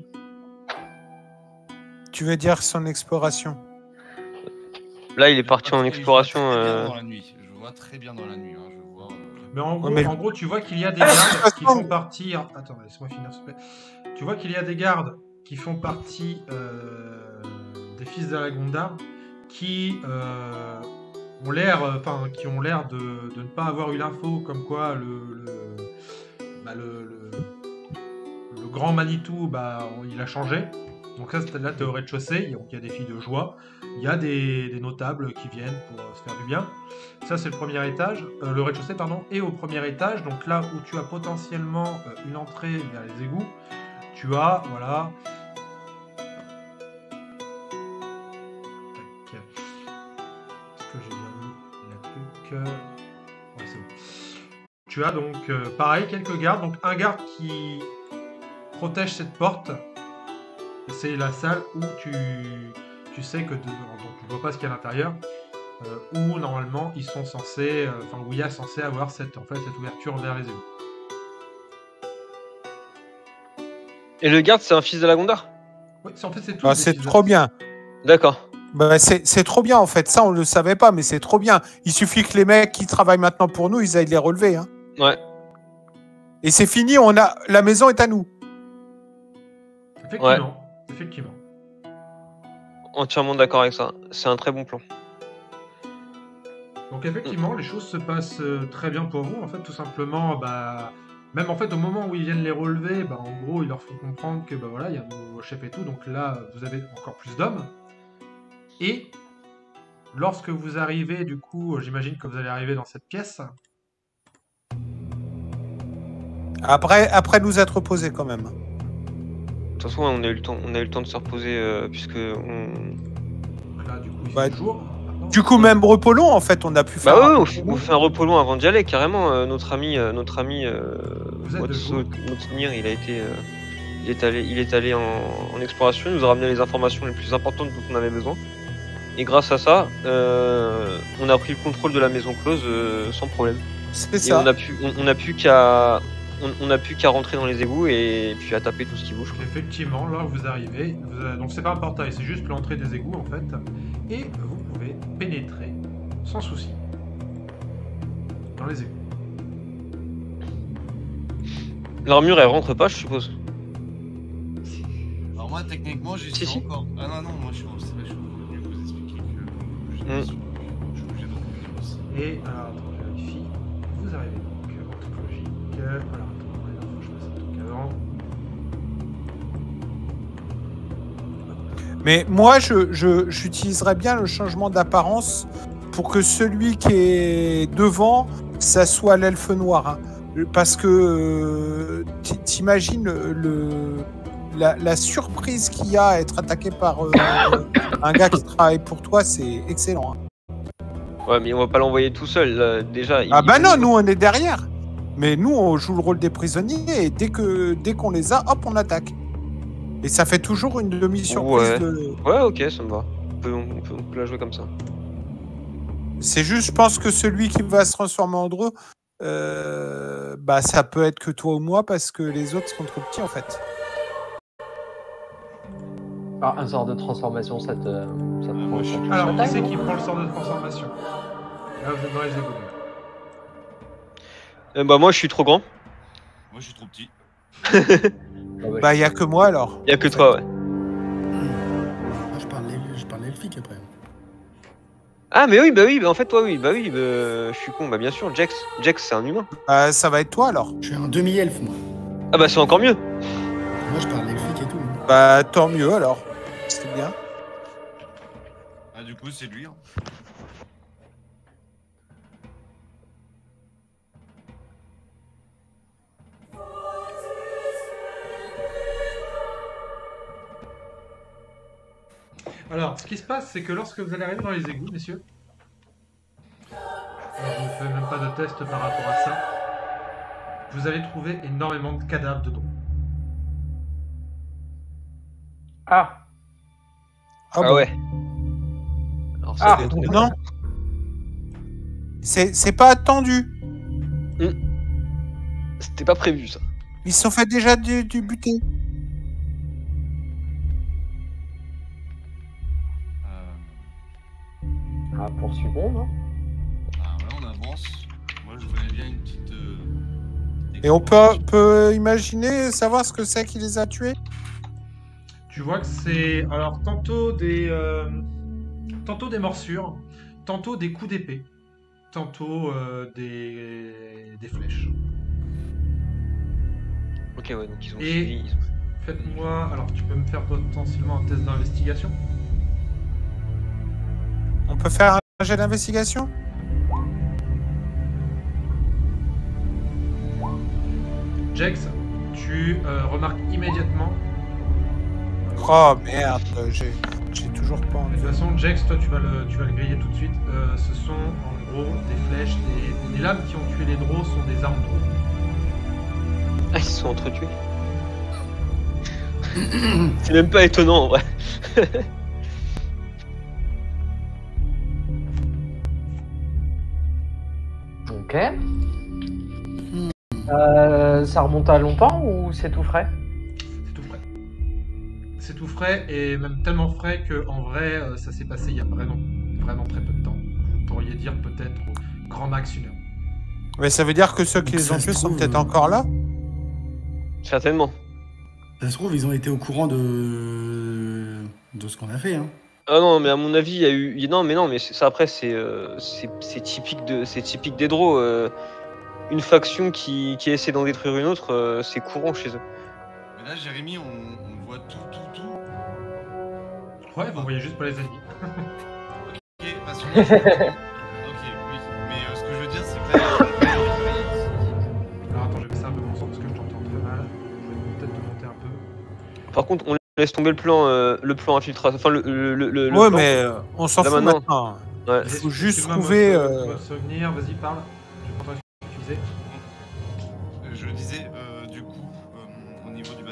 Tu veux dire son exploration. Là, il est parti Parce en que je exploration. vois très bien euh, dans la nuit. Je vois très bien dans la nuit. Hein. Je vois. euh, Mais en gros, mais- en gros, tu vois qu'il y a des gardes qui font partie. Attends, laisse-moi finir, s'il te plaît. Tu vois qu'il y a des gardes qui font partie euh, des fils d'Alagondar qui euh, ont l'air, enfin, qui ont l'air de, de ne pas avoir eu l'info, comme quoi le le, bah, le, le- le grand Manitou, bah, il a changé. Donc ça, là, t'es au rez-de-chaussée. Donc il y a des filles de joie. Il y a des, des notables qui viennent pour euh, se faire du bien. Ça, c'est le premier étage, euh, le rez-de-chaussée, pardon. Et au premier étage, donc là où tu as potentiellement euh, une entrée vers les égouts, tu as, voilà. Tac. Est-ce que j'ai bien mis la truc euh, ouais, c'est bon. Tu as donc, euh, pareil, quelques gardes. Donc un garde qui protège cette porte. C'est la salle où tu, tu sais que de, donc tu vois pas ce qu'il y a à l'intérieur. Euh, où normalement ils sont censés, euh, enfin où il y a censé avoir cette, en fait, cette ouverture vers les égouts. Et le garde, c'est un fils de la Gondar. Ouais, c'est- en fait c'est tout. Ah, des c'est fils- trop bien. D'accord. Bah, c'est c'est trop bien en fait. Ça on le savait pas, mais c'est trop bien. Il suffit que les mecs qui travaillent maintenant pour nous, ils aillent les relever. Hein. Ouais. Et c'est fini. On a la maison est à nous. Effectivement, effectivement. Entièrement d'accord avec ça. C'est un très bon plan. Donc effectivement, les choses se passent euh, très bien pour vous. En fait, tout simplement, bah, même en fait au moment où ils viennent les relever, bah, en gros, ils leur font comprendre que bah voilà, il y a un nouveau chef et tout. Donc là, vous avez encore plus d'hommes. Et lorsque vous arrivez, du coup, j'imagine que vous allez arriver dans cette pièce. Après après nous être reposés quand même. De toute façon, on a eu le temps, on a eu le temps de se reposer euh, puisque on... Donc là, du coup, il Bah, fait jour. Maintenant, Du coup même repos long en fait, on a pu faire. Bah un ouais, on, repos fait- long. on fait un repos long avant d'y aller, carrément. euh, notre ami, euh, notre ami, euh, Vous êtes de Watso- jour. Motnir, il a été, euh, il est allé, il est allé en, en exploration, il nous a ramené les informations les plus importantes dont on avait besoin. Et grâce à ça, euh, on a pris le contrôle de la maison close euh, sans problème. C'est Et ça. on a pu, on, on a pu qu'à, on, on a pu qu'à rentrer dans les égouts et puis à taper tout ce qui bouge. Effectivement, là où vous arrivez, vous avez- donc c'est pas un portail, c'est juste l'entrée des égouts en fait, et vous pouvez pénétrer sans souci dans les égouts. L'armure, elle rentre pas, je suppose. Alors moi, techniquement, j'y Si, suis si. encore. Ah non, non, moi je suis en stress, je suis venu vous expliquer que je Mm. suis je suis obligé de revenir aussi. Et alors attends, je vérifie. Vous arrivez donc en toute logique. Alors attends, ouais, là, faut que je fasse un truc avant. Mais moi, je, je- j'utiliserais bien le changement d'apparence pour que celui qui est devant, ça soit l'elfe noir. Hein. Parce que euh, t- t'imagines le, le- la, la surprise qu'il y a à être attaqué par euh, un gars qui travaille pour toi, c'est excellent. Hein. Ouais, mais on va pas l'envoyer tout seul. Là, déjà. Ah il- bah non, nous on est derrière. Mais nous on joue le rôle des prisonniers et dès que dès qu'on les a, hop, on attaque. Et ça fait toujours une demi-surprise. Ouais. De... Ouais, ok, ça me va. On peut, on peut, on peut la jouer comme ça. C'est juste, je pense que celui qui va se transformer en dreux, euh, bah ça peut être que toi ou moi parce que les autres sont trop petits en fait. Ah, un sort de transformation, ça te, ça te moi, prend je suis- ça te Alors, qui attaque, c'est non qui prend le sort de transformation? Là, vous êtes dans les égouts. Euh, bah, moi, je suis trop grand. Moi, je suis trop petit. Ah bah, Bah je- y a que moi alors. Il y a que en fait. toi, ouais. Ah, je parle l'el- je parle elfique après. Ah, mais oui, bah oui, bah en fait, toi, oui, bah oui, bah, je suis con, bah bien sûr, Jax. Jax, c'est un humain. Bah, ça va être toi alors. Je suis un demi-elfe, moi. Ah, bah c'est encore mieux. Moi, je parle elfique et tout. Bah tant mieux alors. C'est bien. Ah, du coup, c'est lui. Hein. Alors, ce qui se passe, c'est que lorsque vous allez arriver dans les égouts, messieurs, alors je ne fais même pas de test par rapport à ça, vous allez trouver énormément de cadavres dedans. Ah, Ah, Ah, bon. ouais. Alors, ça, Ah. c'est étonnant. Non. C'est c'est pas attendu. C'était pas prévu, ça. Ils se sont fait déjà du, du buter. Euh... ah poursuivons, non Ah, ouais, on avance. Moi, je voulais bien une petite. euh, Et on peut, peut imaginer, savoir ce que c'est qui les a tués. Tu vois que c'est alors tantôt des euh, tantôt des morsures, tantôt des coups d'épée, tantôt euh, des des flèches. Ok, ouais, donc ils ont Et- suivi. ils ont- Faites-moi alors tu peux me faire potentiellement un test d'investigation. On peut faire un jet d'investigation. Jax, tu euh, remarques immédiatement. Oh merde, j'ai j'ai toujours pas De envie. toute façon, Jax, toi tu vas le tu vas le griller tout de suite. Euh, ce sont en gros des flèches, des, les lames qui ont tué les drôles sont des armes drôles. Ah, ils se sont entretués. C'est même pas étonnant, en vrai. Ok. Euh, ça remonte à longtemps ou c'est tout frais? C'est tout frais. C'est tout frais et même tellement frais que en vrai euh, ça s'est passé il y a vraiment vraiment très peu de temps. Vous pourriez dire peut-être au grand max une heure. Mais ça veut dire que ceux qui Donc les ça ont se tués sont trouve, peut-être euh, encore là. Certainement. Ça se trouve, ils ont été au courant de, de ce qu'on a fait. Hein. Ah non, mais à mon avis, il y a eu. il y- Non, mais non, mais c'est- ça après, c'est euh, c'est c'est typique de, c'est typique des Draws. euh, Une faction qui, qui essaie d'en détruire une autre, euh, c'est courant chez eux. Mais là, Jérémy, on, on voit tout, tout, tout. Ouais, vous voyez juste pas les ennemis. Ok, parce que moi, je... Ok, oui. Mais euh, ce que je veux dire, c'est que là. Alors attends, je vais baisser un peu mon son parce que je t'entends très mal. Je vais peut-être te monter un peu. Par contre, on laisse tomber le plan, euh, le plan infiltration. Enfin, le, le, le, le Ouais, plan. mais euh, on s'en Là, fout maintenant. maintenant. Ouais. Il faut juste Excuse-moi, trouver, votre- euh, votre souvenir, vas-y, parle. Je comprends ce que tu disais. Je disais, euh, du coup, euh, au niveau du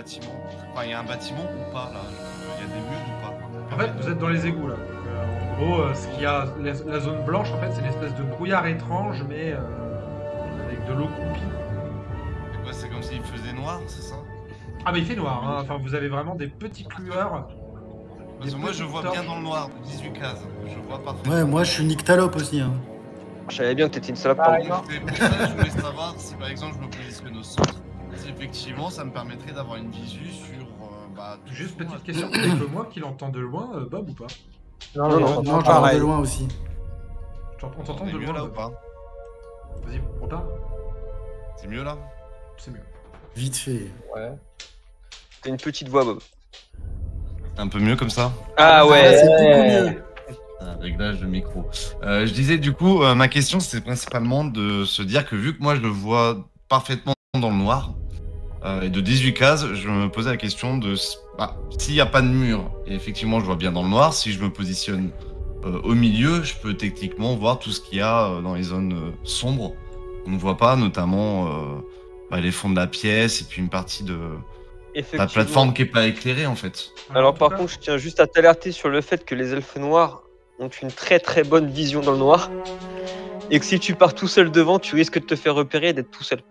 bâtiment. Enfin, il y a un bâtiment ou pas là? Il y a des murs ou pas? En fait, vous êtes dans les égouts là. Donc, euh, en gros, euh, ce qu'il y a, la, la zone blanche, en fait, c'est une espèce de brouillard étrange, mais euh, avec de l'eau croupie. C'est quoi? C'est comme s'il faisait noir, c'est ça? Ah, mais il fait noir. Hein. Enfin, vous avez vraiment des petites lueurs. Parce que moi, je vois bien dans le noir, dix-huit cases. Je vois parfaitement. Ouais, moi je suis nyctalope aussi. Hein. Je savais bien que t'étais une salope. Ah, pardon. C'est pour ça que je voulais savoir si par exemple je me positionne au centre, si effectivement ça me permettrait d'avoir une visu sur. Euh, bah, tout Juste le petite monde. question, c'est que moi qui l'entends de loin, euh, Bob ou pas? Non, Non, non, non, non, Non, je pareil. parle de loin aussi. On t'entend On est de mieux loin là ou Bob. pas? Vas-y, repars. C'est mieux là? C'est mieux. Vite fait. ouais. T'as une petite voix, Bob. Un peu mieux comme ça? Ah Là, ouais. c'est beaucoup mieux. Un réglage de micro. Euh, je disais du coup, euh, ma question c'est principalement de se dire que vu que moi je le vois parfaitement dans le noir, euh, et de dix-huit cases, je me posais la question de bah, s'il n'y a pas de mur, et effectivement je vois bien dans le noir, si je me positionne euh, au milieu, je peux techniquement voir tout ce qu'il y a euh, dans les zones euh, sombres qu'on ne voit pas, notamment euh, bah, les fonds de la pièce et puis une partie de la Effectivement. plateforme qui est pas éclairée en fait. Alors en tout par cas, contre, je tiens juste à t'alerter sur le fait que les elfes noirs ont une très très bonne vision dans le noir. Et que si tu pars tout seul devant, tu risques de te faire repérer et d'être tout seul.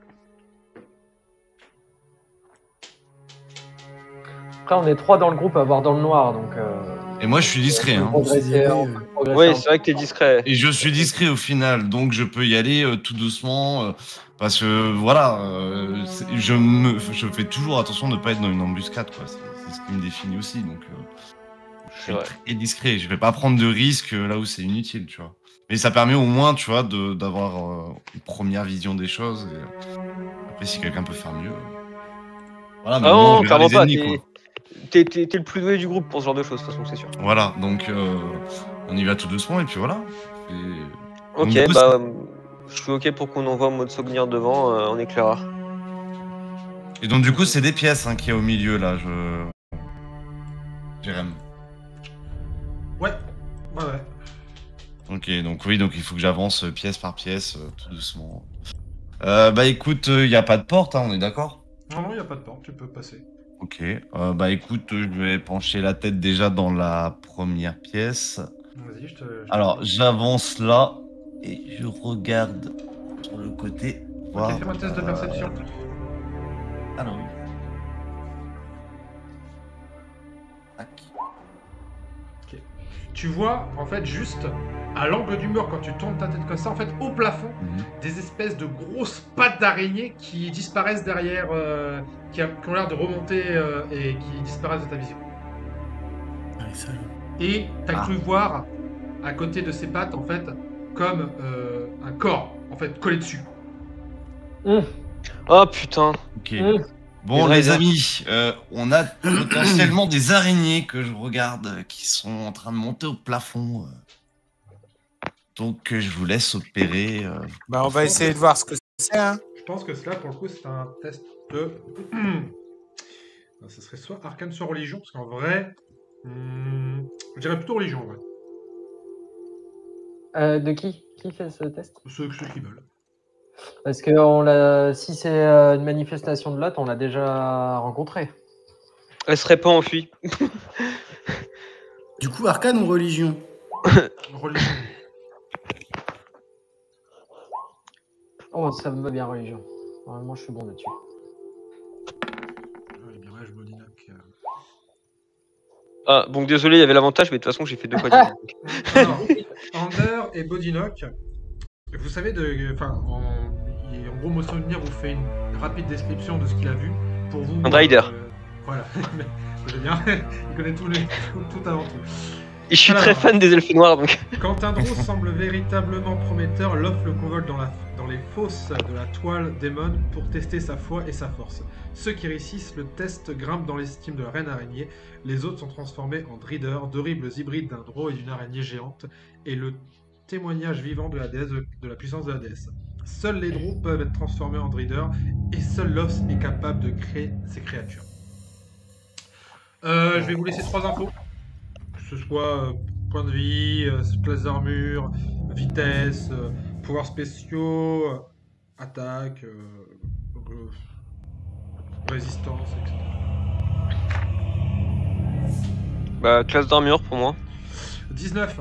Après, on est trois dans le groupe à voir dans le noir, donc. Euh, Et moi je suis discret, on hein. peut progresser, on peut progresser Oui, un c'est vrai que t'es discret. Et je suis discret au final, donc je peux y aller euh, tout doucement, euh, parce que voilà, euh, c'est- je, me, je fais toujours attention de ne pas être dans une embuscade, quoi. C'est c'est ce qui me définit aussi, donc euh, je C'est suis vrai. très discret. Je vais pas prendre de risques euh, là où c'est inutile, tu vois. Mais ça permet au moins, tu vois, de- d'avoir euh, une première vision des choses. Et, euh, après, si quelqu'un peut faire mieux, euh, voilà. Mais Ah au moins, non, on verra clairement les pas. ennemis, T'es quoi. t'es- t'es- t'es le plus doué du groupe pour ce genre de choses, de toute façon, c'est sûr. Voilà, donc euh, on y va tout doucement et puis voilà. Et... Ok, Donc, du coup, bah, je suis ok pour qu'on envoie mode souvenir devant euh, en éclaireur. Et donc du coup c'est des pièces hein, qu'il y a au milieu là, je... Jérém. Ouais, ouais, ouais. Ok, donc oui, donc il faut que j'avance euh, pièce par pièce, euh, tout doucement. Euh, bah écoute, il n'y a pas de porte, hein, on est d'accord? Non, non, il n'y a pas de porte, tu peux passer. Ok, euh, bah écoute, je vais pencher la tête déjà dans la première pièce. Vas-y, je te. je te- Alors j'avance là et je regarde sur le côté. Ok, voir, fais-moi un test de euh, perception. Alors. Tac. Tu vois, en fait, juste à l'angle du mur, quand tu tournes ta tête comme ça, en fait, au plafond, Mhm. des espèces de grosses pattes d'araignée qui disparaissent derrière, euh, qui, a- qui ont l'air de remonter euh, et qui disparaissent de ta vision. Allez, salut. Et t'as Ah. cru voir, à côté de ces pattes, en fait, comme euh, un corps, en fait, collé dessus. Oh putain. Ok. Mmh. Bon, Les les vrais amis, euh, on a potentiellement des araignées que je regarde euh, qui sont en train de monter au plafond. euh. Donc, euh, je vous laisse opérer. euh. Bah, on va essayer de voir ce que c'est. Hein. Je pense que cela, pour le coup, c'est un test de... Ça serait soit arcane, soit religion, parce qu'en vrai... hmm, je dirais plutôt religion, en vrai. Euh, de qui Qui fait ce test? Ceux, ceux qui veulent. Parce que on l'a- si c'est euh, une manifestation de Lot, on l'a déjà rencontré. Elle serait pas enfuie. Du coup, arcane ou religion? Religion. Oh, ça me va bien, religion. Normalement, je suis bon là-dessus. Ouais, bien, ouais, je me dis là que... Ah, bon, désolé, il y avait l'avantage, mais de toute façon, j'ai fait deux fois dix. donc. Alors, Ander et Bodinock, vous savez, de, enfin, en, il- en gros, mot souvenir vous fait une rapide description de ce qu'il a vu. Pour vous, Un rider. euh, voilà, mais c'est bien, il connaît tout, les, tout, tout avant tout. Et je suis Alors. très fan des elfes noirs, donc. Quand Indro semble véritablement prometteur, Loth le convoque dans, la, dans les fosses de la toile démon pour tester sa foi et sa force. Ceux qui réussissent le test grimpent dans l'estime de la reine araignée, les autres sont transformés en Dreader, d'horribles hybrides d'un drô et d'une araignée géante, et le témoignage vivant de la, déesse, de la puissance de la déesse. Seuls les drôs peuvent être transformés en Dreader, et seul Loth est capable de créer ces créatures. Euh, je vais vous laisser trois infos. Que ce soit euh, point de vie, euh, classe d'armure, vitesse, euh, pouvoirs spéciaux, euh, attaque, euh, euh, résistance, et cetera. Bah, classe d'armure pour moi. dix-neuf.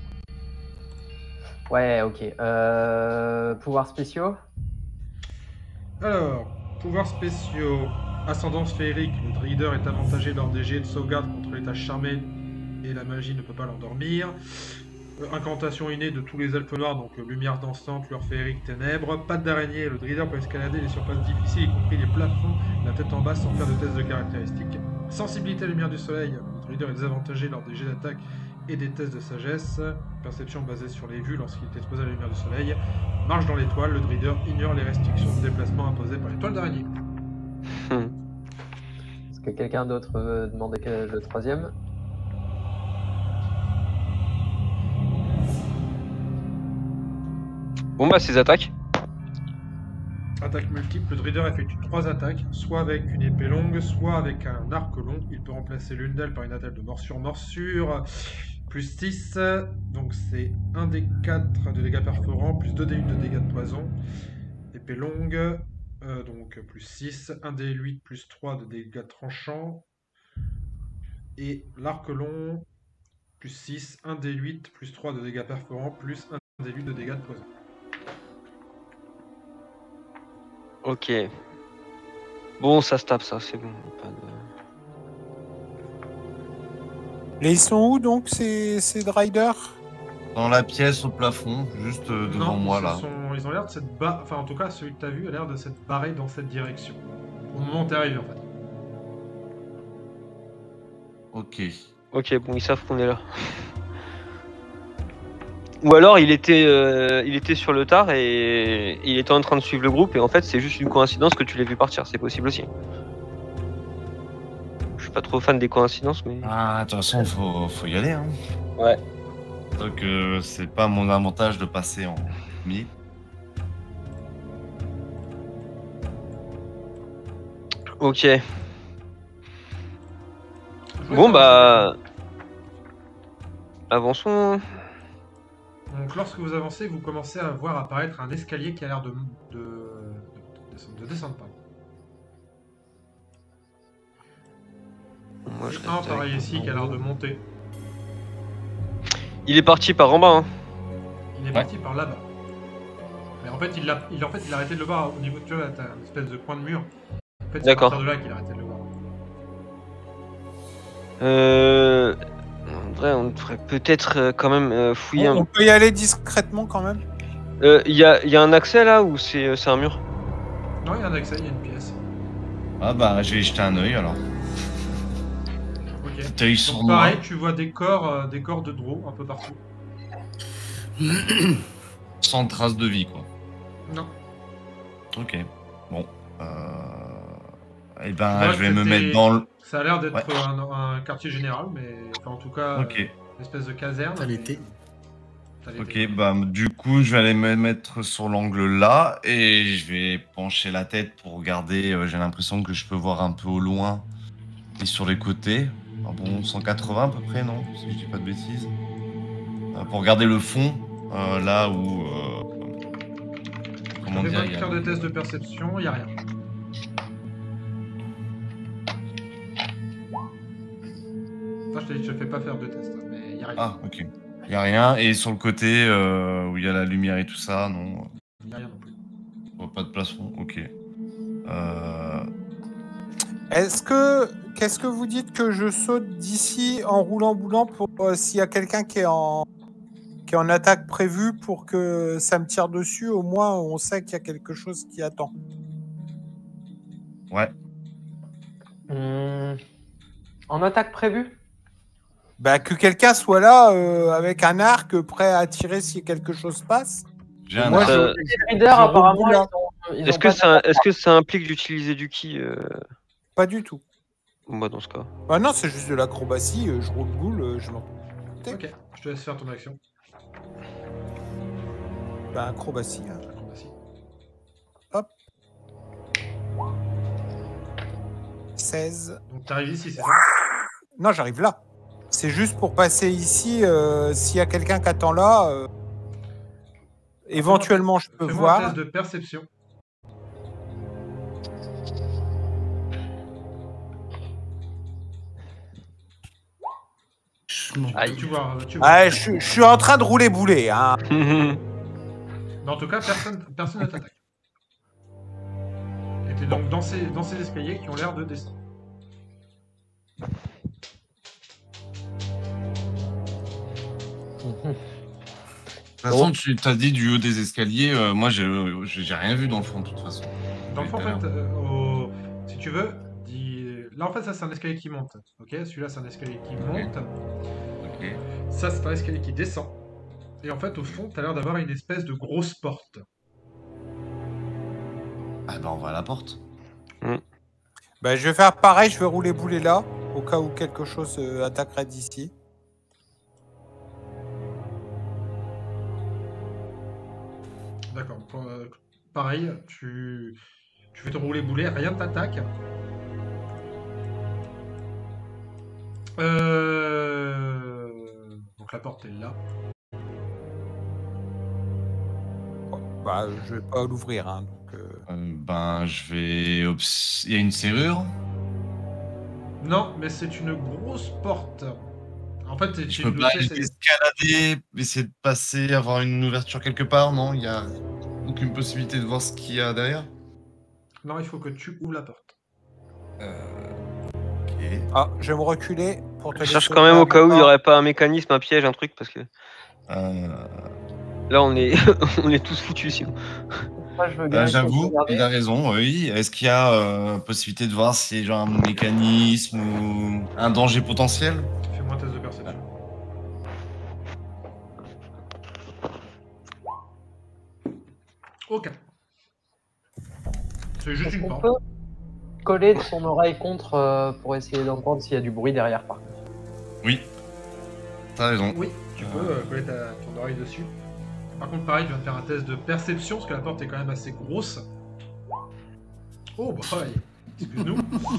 Ouais, ok. Euh, pouvoirs spéciaux. Alors, pouvoirs spéciaux. Ascendance féerique. Le Drider est avantagé lors des jets de sauvegarde contre les tâches charmées et la magie ne peut pas l'endormir. Euh, incantation innée de tous les elfes noirs, donc euh, lumière dansante, lueur féerique, ténèbres. Pattes d'araignée. Le Drider peut escalader les surfaces difficiles, y compris les plafonds, la tête en bas sans faire de test de caractéristiques. Sensibilité à la lumière du soleil. Le Drider est désavantagé lors des jets d'attaque et des tests de sagesse. Perception basée sur les vues lorsqu'il est exposé à la lumière du soleil. Marche dans l'étoile, le Drider ignore les restrictions de déplacement imposées par l'étoile d'araignée. Est-ce que quelqu'un d'autre veut demander quel est le troisième? Bon bah, ses attaques. Attaque multiple, le Drider effectue trois attaques, soit avec une épée longue, soit avec un arc long. Il peut remplacer l'une d'elles par une attaque de morsure-morsure, plus six, donc c'est un d quatre de dégâts perforants, plus deux d huit de dégâts de poison. Épée longue, euh, donc plus six, un d huit plus trois de dégâts tranchants. Et l'arc long, plus six, un d huit plus trois de dégâts perforants, plus un d huit de dégâts de poison. Ok. Bon, ça se tape, ça, c'est bon. Pas de... Et ils sont où donc ces, ces Driders? Dans la pièce au plafond, juste euh, devant Non, moi ils, là. se sont- ils ont l'air de s'être ba... Enfin, en tout cas, celui que t'as vu a l'air de s'être barré dans cette direction. Au moment où t'es arrivé, en fait. Ok. Ok, bon, ils savent qu'on est là. Ou alors il était, euh, il était sur le tard et... et il était en train de suivre le groupe et en fait c'est juste une coïncidence que tu l'aies vu partir, c'est possible aussi. Je suis pas trop fan des coïncidences mais... Ah, de toute façon, faut, faut y aller. Hein. Ouais. Donc, euh, c'est pas mon avantage de passer en mi. Ok. Je voulais Bon faire bah... Avançons. Donc, lorsque vous avancez, vous commencez à voir apparaître un escalier qui a l'air de, de, de, descendre, de descendre. Pardon. Moi, je Et un reste pareil avec ici mon qui a l'air de gros. monter. Il est parti par en bas. Hein. Il est parti par là-bas. Mais en fait, il a, il, en fait, il a arrêté de le voir au niveau de tu vois, là, t'as une espèce de coin de mur. En fait, c'est à D'accord. partir de là qu'il a arrêté de le voir. Euh... En vrai, on devrait peut-être euh, quand même euh, fouiller On, un... on peut y aller discrètement quand même. Il euh, y, a, y a un accès là ou c'est euh, c'est un mur? Non, il y a un accès, il y a une pièce. Ah bah, je vais y jeter un œil alors. Ok. Petit œil sur Donc, moi. pareil, tu vois des corps, euh, des corps de Drow un peu partout. Sans trace de vie, quoi. Non. Ok. Bon. Euh... Eh ben, vois je vais que me t'es- mettre dans le... Ça a l'air d'être Ouais. un, un quartier général, mais enfin, en tout cas, Ok. euh, une espèce de caserne. T'as l'été. T'as l'été. Ok, bah du coup, je vais aller me mettre sur l'angle là et je vais pencher la tête pour regarder. euh, J'ai l'impression que je peux voir un peu au loin et sur les côtés. Ah bon, cent quatre-vingts à peu près, non? Si je dis pas de bêtises. Euh, pour regarder le fond, euh, là où... euh, comment J'avais dire pas il y a- faire de test de perception, il n'y a rien. Ça, je t'ai dit, je fais pas faire de test, mais il n'y a rien. Ah, ok. Il y a rien. Et sur le côté euh, où il y a la lumière et tout ça, non? Il n'y a rien non plus. Je vois pas de plafond. Ok. Euh... Est-ce que qu'est-ce que vous dites que je saute d'ici en roulant boulant pour euh, s'il y a quelqu'un qui est en qui est en attaque prévue pour que ça me tire dessus, au moins on sait qu'il y a quelque chose qui attend. Ouais. Hmm. En attaque prévue? Bah que quelqu'un soit là euh, avec un arc prêt à tirer si quelque chose passe. J'ai un Moi, arc. je- Euh, Les raiders, je apparemment, roule ils là. ont, ils Est-ce ont que, pas ça, est-ce que ça implique d'utiliser du ki euh... Pas du tout. Bon, bah dans ce cas. Bah non, c'est juste de l'acrobatie, euh, je roule boule, euh, je m'en... Ok, je te laisse faire ton action. Bah acrobatie. Hein. Acrobatie. seize. Donc t'arrives ici, c'est ça? Non, j'arrive là. C'est juste pour passer ici, euh, s'il y a quelqu'un qui attend là, euh, éventuellement je peux Fais-moi un voir. test de perception. facilement. Aïe. Tu vois, tu vois. Ah, je, je suis en train de rouler boulet. Hein. Mais en tout cas, personne, personne ne t'attaque. Et t'es donc dans ces, dans ces escaliers qui ont l'air de descendre. De toute façon, tu t'as dit du haut des escaliers, euh, moi j'ai j'ai rien vu dans le fond de toute façon. Dans le fond, en fait, euh, au- si tu veux, dis... là en fait, ça c'est un escalier qui monte. Ok, celui-là c'est un escalier qui monte. Ok. Ça c'est un escalier qui descend. Et en fait, au fond, t'as l'air d'avoir une espèce de grosse porte. Ah bah on va à la porte. Ben, je vais faire pareil, je vais rouler boulet là, au cas où quelque chose euh, attaquerait d'ici. D'accord. pour, euh, pareil, tu... tu fais ton rouler boulet, rien ne t'attaque. Euh... Donc la porte est là. Bah, je vais pas l'ouvrir, hein, donc. euh, Euh, ben je vais. obs- Il y a une serrure. Non, mais c'est une grosse porte. En fait, c'est Je une peux pas pièce- escalader, essayer de passer, avoir une ouverture quelque part, non? Il y a aucune possibilité de voir ce qu'il y a derrière? Non, il faut que tu ouvres la porte. Ok. Ah, je vais me reculer pour te Je cherche laisser quand même faire au cas où il n'y le aurait pas un mécanisme, un piège, un truc, parce que Euh, là on est, on est tous foutus sinon. Moi, je veux bah, bien j'avoue, regarder. il a raison, oui. Est-ce qu'il y a euh, possibilité de voir si genre un mécanisme ou un danger potentiel? Fais-moi un test de perception. Ok. C'est juste Est-ce une qu'on porte. peut coller de son oreille contre euh, pour essayer d'entendre s'il y a du bruit derrière par contre. Oui. T'as raison. Oui, tu peux euh, coller ta, ton oreille dessus. Par contre, pareil, tu viens de faire un test de perception, parce que la porte est quand même assez grosse. Oh, bah, ouais. Excuse-nous.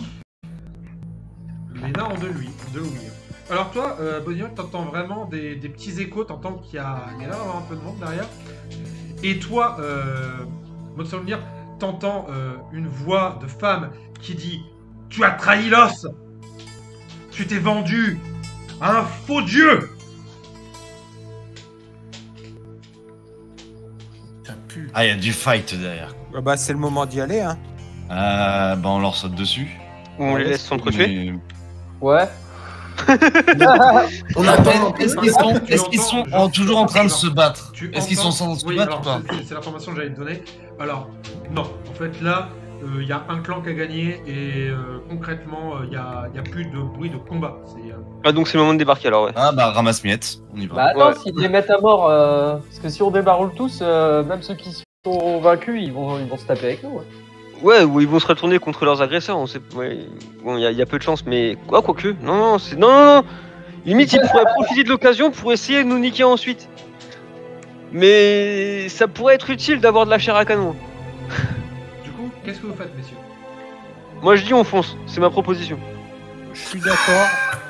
Les nains ont de lui, de Louis. Alors toi, euh, Bonillon, t'entends vraiment des, des petits échos, t'entends qu'il y a, il y a l'air d'avoir un peu de monde derrière. Et toi, euh, Motsolmir, t'entends euh, une voix de femme qui dit « Tu as trahi l'os! Tu t'es vendu à un faux dieu !» Ça pue. Ah, il y a du fight derrière. Ah bah, c'est le moment d'y aller, hein. Euh, bah on leur saute dessus. Ou on les laisse s'entretuer. Mais- Ouais. On attend. Est-ce qu'ils sont, Tu est-ce qu'ils sont entends- en- toujours en train de se battre? Tu Est-ce qu'ils sont entends- en train de se Oui, battre alors, ou pas? c'est- c'est l'information que j'allais te donner. Alors, non. En fait, là, il y a un clan qui a gagné et euh, concrètement, il n'y a, y a plus de bruit de combat. C'est, euh, Ah donc c'est le moment de débarquer alors ouais. Ah bah ramasse miettes, on y va. Bah attends, Ouais. s'ils les mettent à mort, euh, parce que si on débarroule tous, euh, même ceux qui sont vaincus, ils vont, ils vont se taper avec nous. hein. Ouais, ou ils vont se retourner contre leurs agresseurs, on sait. Ouais. Bon, il y, a- y a peu de chance, mais quoi, quoique. Non, non, c'est non, non, non. Limite, ils pourraient profiter de l'occasion pour essayer de nous niquer ensuite. Mais ça pourrait être utile d'avoir de la chair à canon. Du coup, qu'est-ce que vous faites, messieurs? Moi, je dis on fonce. C'est ma proposition. Je suis d'accord.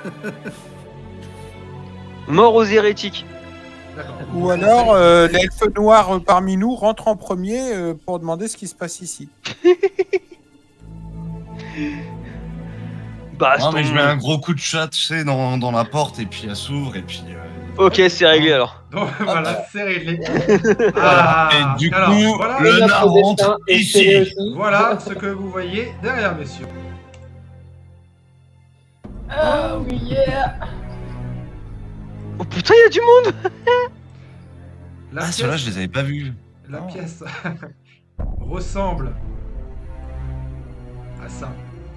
Mort aux hérétiques. D'accord. Ou alors, euh, l'elfe noir euh, parmi nous rentre en premier euh, pour demander ce qui se passe ici. Bah, Non c'est mais ton- je mets un gros coup de chat, tu sais, dans, dans la porte et puis elle s'ouvre et puis. euh, Ok, c'est réglé alors. Donc voilà, c'est réglé. Ah, et du alors, coup, voilà, le Notre nain destin rentre est scellé ici. aussi. voilà ce que vous voyez derrière, messieurs. Ah oui, yeah. Oh putain, il y a du monde. La Ah pièce, ceux-là je les avais pas vus. la Oh. pièce ressemble à ça.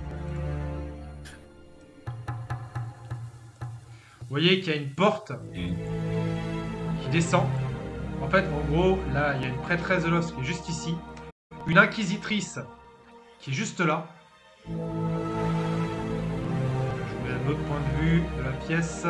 Vous voyez qu'il y a une porte Et- qui descend. En fait, en gros, là, il y a une prêtresse de l'os qui est juste ici. Une inquisitrice qui est juste là. Je mets un autre point de vue de la pièce.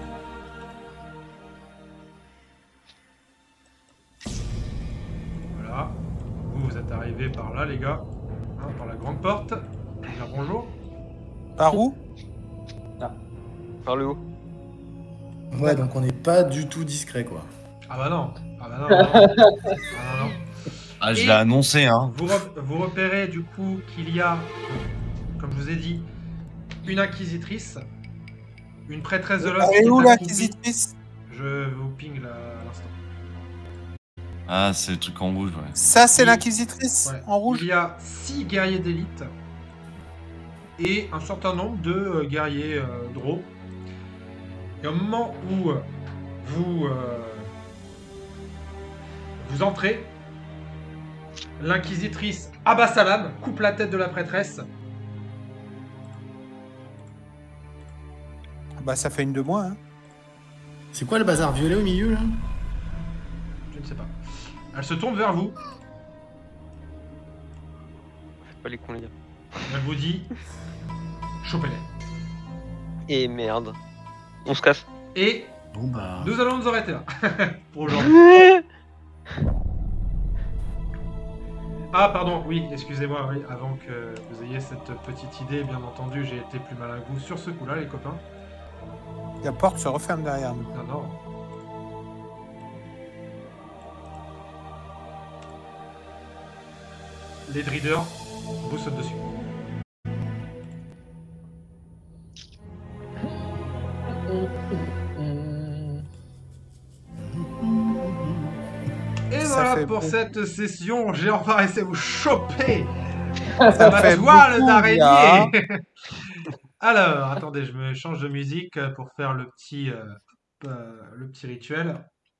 Voilà. Vous, vous êtes arrivés par là, les gars. Hein, par la grande porte. Bien, bonjour. Par où? Par le haut. Ouais, donc on n'est pas du tout discret, quoi. Ah bah non. Ah bah non. bah non. Ah non, non. Ah je Et- l'ai annoncé hein. Vous, re- vous repérez du coup qu'il y a, comme je vous ai dit, une inquisitrice une prêtresse de l'os. Elle est qui où est accroupie. l'inquisitrice? Je vous ping là, à l'instant. Ah, c'est le truc en rouge, ouais. Ça, c'est Oui. l'inquisitrice Ouais. en rouge. Il y a six guerriers d'élite et un certain nombre de euh, guerriers euh, drôles. Et au moment où euh, vous, euh, vous entrez, l'inquisitrice Abbasalam coupe la tête de la prêtresse. Bah, ça fait une de moins. Hein. C'est quoi le bazar violet au milieu là? Je ne sais pas. Elle se tourne vers vous. Faites pas les cons, les gars. Elle vous dit chopez-les. Et merde. On se casse. Et Bon bah. nous allons nous arrêter là pour aujourd'hui. Ah pardon, oui, excusez-moi, oui, avant que vous ayez cette petite idée, bien entendu, j'ai été plus malin que vous sur ce coup-là, les copains. La porte se referme derrière nous. Non, non. Les Dreaders vous sautent dessus. Et Ça voilà fait pour beaucoup. cette session, j'ai enfin réussi à vous choper Ça ma fait toile beaucoup, d'araignée. Mia. Alors, attendez, je me change de musique pour faire le petit, euh, euh, le petit rituel.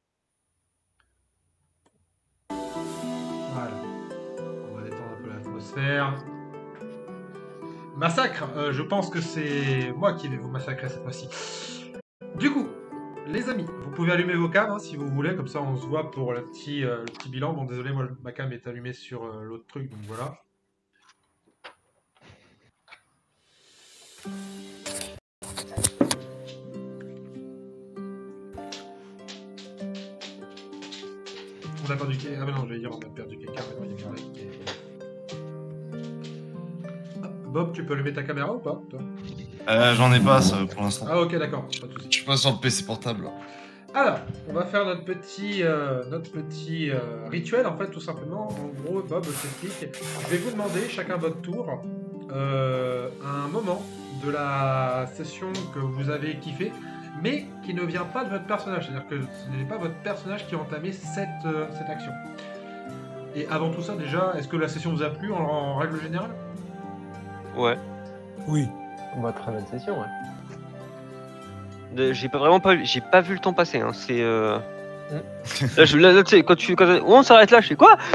Voilà. On va détendre un peu l'atmosphère. Massacre, euh, je pense que c'est moi qui vais vous massacrer cette fois-ci. Du coup, les amis, vous pouvez allumer vos cams hein, si vous voulez, comme ça on se voit pour le petit, euh, le petit bilan. Bon, désolé, moi ma cam est allumée sur euh, l'autre truc, donc voilà. On a perdu quelqu'un. Ah, mais non, j'allais dire on a perdu quelqu'un, mais non, il y a Carré qui est- Ah, Bob, tu peux allumer ta caméra ou pas toi Euh, J'en ai pas, ça, pour l'instant. Ah, ok, d'accord, pas de soucis. Je suis pas sur le P C portable. Alors, on va faire notre petit, euh, notre petit euh, rituel, en fait, tout simplement. En gros, Bob, je t'explique. Je vais vous demander, chacun votre tour, euh, un moment de la session que vous avez kiffé, mais qui ne vient pas de votre personnage. C'est-à-dire que ce n'est pas votre personnage qui a entamé cette, euh, cette action. Et avant tout ça, déjà, est-ce que la session vous a plu en, en règle générale? Ouais. Oui. Bah, très bonne session, ouais. De- J'ai pas vraiment pas, eu- j'ai pas vu le temps passer. Hein. C'est. Euh... Mm. Là, je, là, là, tu sais, quand tu, quand oh, on s'arrête là, je fais quoi?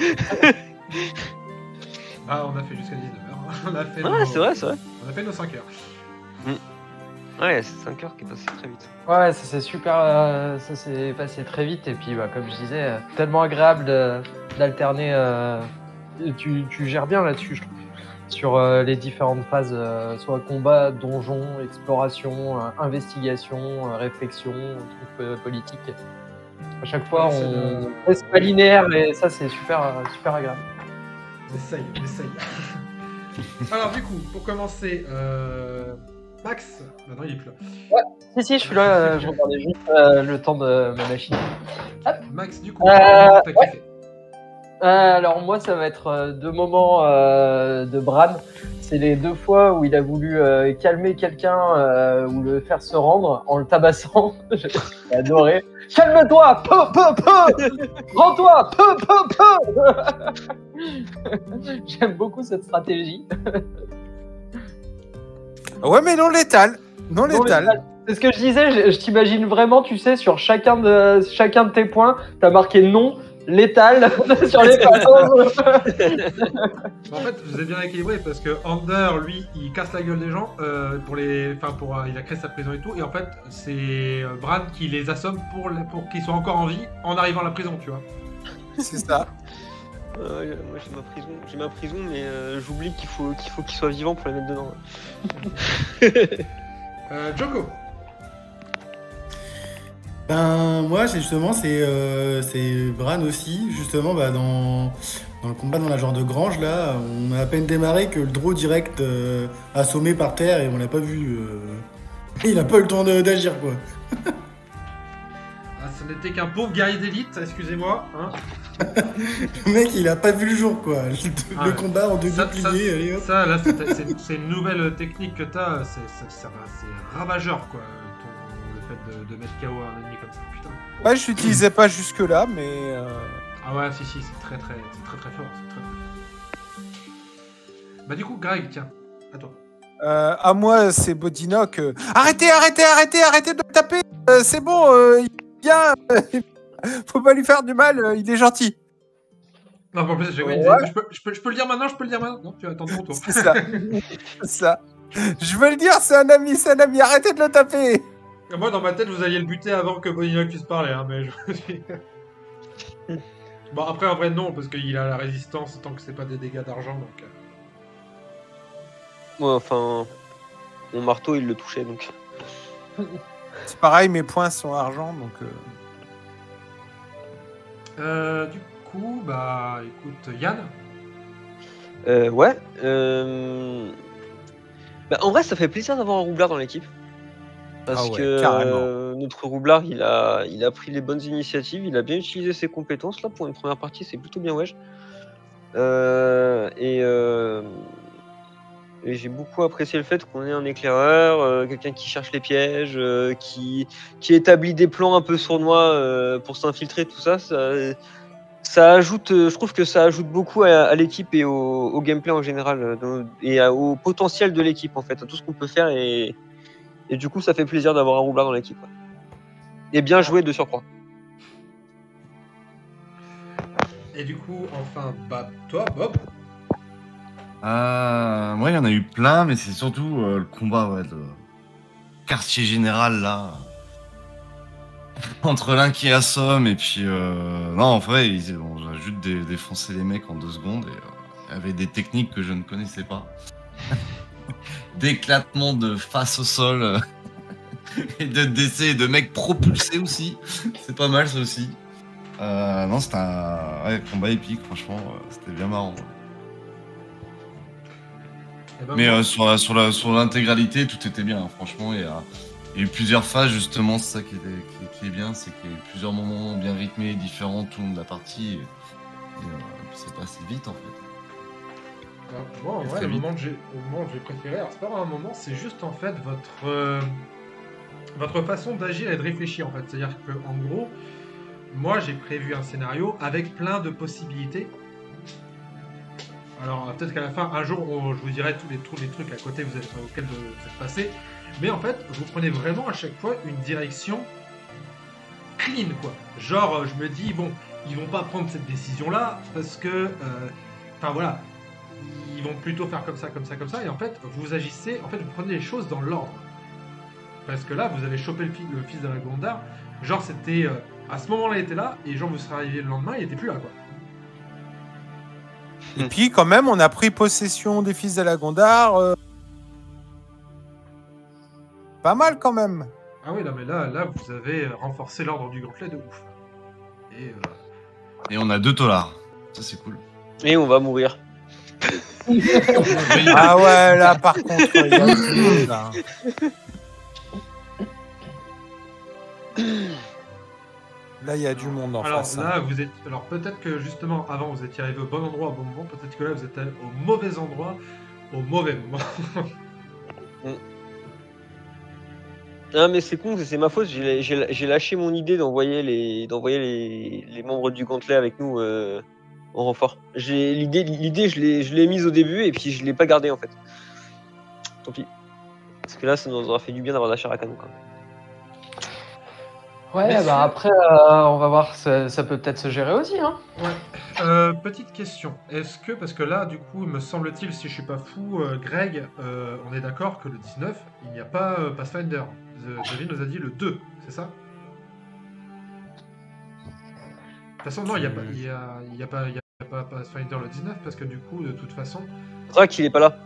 Ah, on a fait jusqu'à dix-neuf heures. On a fait Ouais, nos- c'est vrai, c'est vrai. On a fait nos cinq heures. Ouais, c'est cinq heures qui est passé très vite. Ouais, ça s'est super, euh, ça s'est passé très vite et puis bah, comme je disais, euh, tellement agréable de- d'alterner. euh, tu, tu gères bien là-dessus, je trouve, sur euh, les différentes phases, euh, soit combat, donjon, exploration, euh, investigation, euh, réflexion, truc euh, politique. À chaque fois, Ouais, c'est on le- reste pas linéaire et ça c'est super, euh, super agréable. J'essaye, j'essaye. Alors du coup, pour commencer, euh... Max, maintenant il est plus là. Si si, je suis là, euh, je regardais juste euh, le temps de ma machine. Max, du coup, Euh, t'as kiffé. Euh, alors moi ça va être euh, deux moments euh, de Bran. C'est les deux fois où il a voulu euh, calmer quelqu'un euh, ou le faire se rendre en le tabassant. J'ai adoré. Calme-toi, peu, peu, peu. Rends-toi, peu, peu, peu. J'aime beaucoup cette stratégie. Ouais, mais non létal. Non Non, létal. létal. C'est ce que je disais, je, je t'imagine vraiment, tu sais, sur chacun de, chacun de tes points, t'as marqué non, létal sur les panneaux. En fait, vous êtes bien équilibré parce que Ander, lui, il casse la gueule des gens euh, pour les, enfin pour, euh, il a créé sa prison et tout, et en fait, c'est euh, Bran qui les assomme pour, les- pour qu'ils soient encore en vie en arrivant à la prison, tu vois. C'est ça. Euh, moi j'ai ma prison, j'ai ma prison, mais euh, j'oublie qu'il faut qu'il faut qu'il soit vivant pour les mettre dedans. Euh, Joko. Ben moi c'est justement c'est euh, c'est Bran aussi justement bah, dans dans le combat dans la genre de grange là on a à peine démarré que le draw direct euh, assommé par terre et on l'a pas vu euh, il a pas eu le temps de- d'agir quoi. Ah, ce n'était qu'un pauvre guerrier d'élite, excusez-moi. Hein. Le mec, il a pas vu le jour, quoi. Le, Ah le ouais. combat en deux Ça, boucliers, allez hop. Ça, là, c'est c'est- c'est une nouvelle technique que t'as, c'est c'est- ça va- c'est ravageur, quoi, ton- le fait de, de mettre K O un ennemi comme ça, putain. Ouais, je l'utilisais pas jusque-là, mais... euh, Ah ouais, si, si, c'est très, très, c'est très, très fort, c'est très, très fort. Bah du coup, Greg, tiens, à toi. Euh, à moi, c'est Bodinock. euh, Arrêtez, arrêtez, arrêtez, arrêtez de le taper. Euh, c'est bon, euh, il vient. Faut pas lui faire du mal. euh, il est gentil. Non, en plus, j'ai Ouais. je, peux, je, peux, je peux le dire maintenant, je peux le dire maintenant. Non, tu attends ton tour. C'est ça. C'est ça. Je veux le dire, c'est un ami, c'est un ami. Arrêtez de le taper. Moi, dans ma tête, vous alliez le buter avant que Bodinock puisse parler, hein, mais je suis... Bon, après, en vrai, non, parce qu'il a la résistance tant que c'est pas des dégâts d'argent, donc... euh. Ouais, enfin, mon marteau, il le touchait, donc. C'est pareil, mes points sont argent, donc. euh, Euh, du coup, bah, écoute, Yann. Euh, ouais. Euh... Bah, en vrai, ça fait plaisir d'avoir un roublard dans l'équipe. Parce Ah ouais, que carrément. euh, notre roublard, il a, il a pris les bonnes initiatives, il a bien utilisé ses compétences. Là, pour une première partie, c'est plutôt bien wesh. Euh, et euh, et j'ai beaucoup apprécié le fait qu'on ait un éclaireur, euh, quelqu'un qui cherche les pièges, euh, qui, qui établit des plans un peu sournois euh, pour s'infiltrer, tout ça. Ça, ça ajoute, euh, je trouve que ça ajoute beaucoup à, à l'équipe et au, au gameplay en général, euh, de- et à- au potentiel de l'équipe en fait, à tout ce qu'on peut faire. Et, et du coup, ça fait plaisir d'avoir un roublard dans l'équipe. Ouais. Et bien joué de surcroît. Et du coup, enfin, bah, toi, Bob. Euh, moi, il y en a eu plein, mais c'est surtout euh, le combat, ouais, de quartier général, là. Entre l'un qui assomme et puis... Euh... Non, en vrai, ils ont juste dé- défoncé les mecs en deux secondes et euh, il y avait des techniques que je ne connaissais pas. D'éclatement de face au sol euh, et de décès de mecs propulsés aussi. C'est pas mal, ça aussi. Euh, non, c'était un ouais, combat épique, franchement, euh, c'était bien marrant. Eh ben, Mais moi- euh, sur, la, sur, la, sur l'intégralité, tout était bien, hein, franchement. Il y, a, il y a eu plusieurs phases, justement, c'est ça qui, était, qui, qui est bien, c'est qu'il y a eu plusieurs moments bien rythmés, différents tout le long de la partie. Et, et, euh, puis c'est passé vite, en fait. Alors, moi, en Et vrai, très le vite. moment que j'ai le moment que j'ai préféré, alors c'est pas vraiment un moment, c'est juste en fait votre euh, votre façon d'agir et de réfléchir en fait. C'est-à-dire que en gros, moi j'ai prévu un scénario avec plein de possibilités. Alors euh, peut-être qu'à la fin, un jour, on- je vous dirai tous les, tous les trucs à côté vous êtes, auxquels vous vous êtes passés. Mais en fait, vous prenez vraiment à chaque fois une direction clean, quoi. Genre, euh, je me dis, bon, ils vont pas prendre cette décision-là parce que, euh, enfin voilà, ils vont plutôt faire comme ça, comme ça, comme ça. Et en fait, vous agissez, en fait, vous prenez les choses dans l'ordre. Parce que là, vous avez chopé le, fi- le fils de la Gondar. Genre, c'était, euh, à ce moment-là, il était là, et genre, vous serez arrivé le lendemain, il était plus là, quoi. Et puis, quand même, on a pris possession des fils de la Gondar. euh, Pas mal, quand même. Ah oui, là, mais là, là, vous avez renforcé l'ordre du gantelet de ouf. Et, euh, Et on a deux tolards. Ça, c'est cool. Et on va mourir. Ah ouais, là, par contre, il y a du monde, là. Là, il y a du monde en alors face. hein. là, vous êtes, alors peut-être que justement, avant, vous étiez arrivé au bon endroit au bon moment. Peut-être que là, vous êtes allé au mauvais endroit au mauvais moment. Ah mais c'est con, c'est ma faute, j'ai j'ai- j'ai lâché mon idée d'envoyer les, d'envoyer les, les membres du gantelet avec nous euh, en renfort. J'ai l'idée, l'idée je l'ai je l'ai mise au début et puis je l'ai pas gardée en fait. Tant pis. Parce que là ça nous aura fait du bien d'avoir la chair à canon quand même. Ouais, Messieurs. bah après, euh, on va voir, ça, ça peut peut-être se gérer aussi, hein. Ouais. Euh, petite question. Est-ce que, parce que là, du coup, me semble-t-il, si je suis pas fou, euh, Greg, euh, on est d'accord que le dix-neuf, il n'y a pas euh, Pathfinder. The- David nous a dit le deux, c'est ça? De toute façon, non, il n'y a, pas- il y a, il y a, pas- il y a pas Pathfinder le dix-neuf, parce que du coup, de toute façon, Drac il est pas là.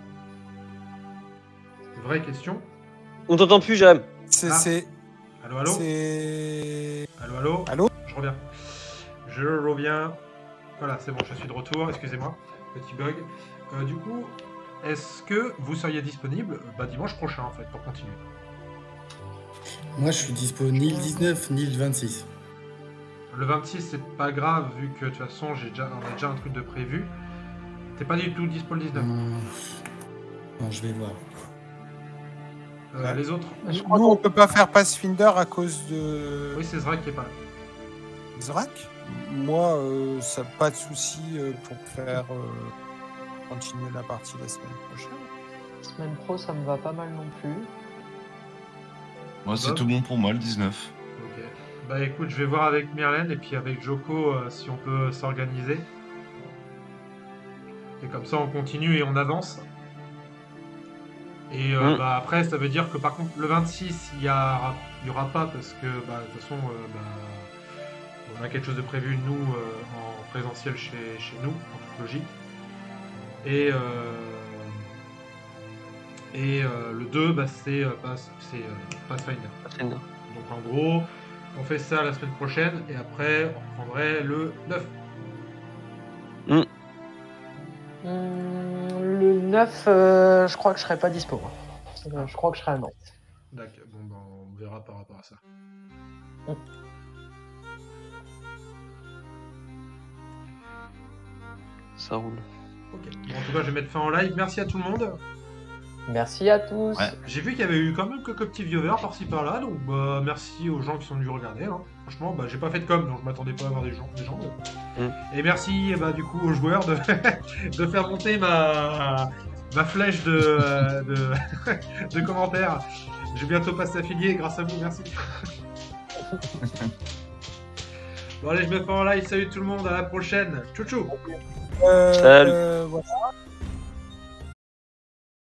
vraie question. On t'entend plus Jérém. C'est. Ah. c'est- Allô, allô C'est. Allô, allô Allô Je reviens. Je reviens. Voilà, c'est bon, je suis de retour, excusez-moi. Petit bug. Euh, du coup, est-ce que vous seriez disponible bah, dimanche prochain, en fait, pour continuer? Moi, je suis dispo ni le dix-neuf, ni le vingt-six. Le vingt-six, c'est pas grave, vu que de toute façon, j'ai déjà, on a déjà un truc de prévu. T'es pas du tout dispo le dix-neuf. Hum, Non, je vais voir. Euh, Ouais. Les autres? Je crois Nous, qu'on- on peut pas faire Pathfinder à cause de Oui, c'est Zrak qui est pas là. Zrak. Moi, euh, ça pas de souci euh, pour faire euh, continuer la partie la semaine prochaine. Semaine pro, ça me va pas mal non plus. Moi, c'est Bob tout bon pour moi, le dix-neuf. Ok. Bah écoute, je vais voir avec Myrlène et puis avec Joko euh, si on peut s'organiser. Et comme ça, on continue et on avance. Et euh, Mm. bah, après, ça veut dire que par contre, le vingt-six, il y, a... il y aura pas parce que bah, de toute façon, euh, bah, on a quelque chose de prévu, nous, euh, en présentiel chez, chez nous, en toute logique. Et, euh, et euh, le deux, bah, c'est euh, Pass- c'est, euh, Pathfinder. Pathfinder. Donc en gros, on fait ça la semaine prochaine et après on reprendrait le neuf. Hum, le neuf, euh, je crois que je serai pas dispo. Euh, Je crois que je serai à Nantes. D'accord, bon ben on verra par rapport à ça. Ça roule. Ok. Bon, en tout cas, je vais mettre fin en live. Merci à tout le monde. Merci à tous. Ouais. J'ai vu qu'il y avait eu quand même quelques petits viewers par-ci par-là, donc bah, merci aux gens qui sont venus regarder. Hein. Franchement, bah, j'ai pas fait de com, donc je m'attendais pas à avoir des gens. Des gens mais- Mm. Et merci eh bah, du coup aux joueurs de, de faire monter ma, ma flèche de, euh, de, de commentaires. Je vais bientôt passer affilié grâce à vous, merci. Bon allez, je me fais en live. Salut tout le monde, à la prochaine. Tchou tchou. Euh, Salut. euh, voilà.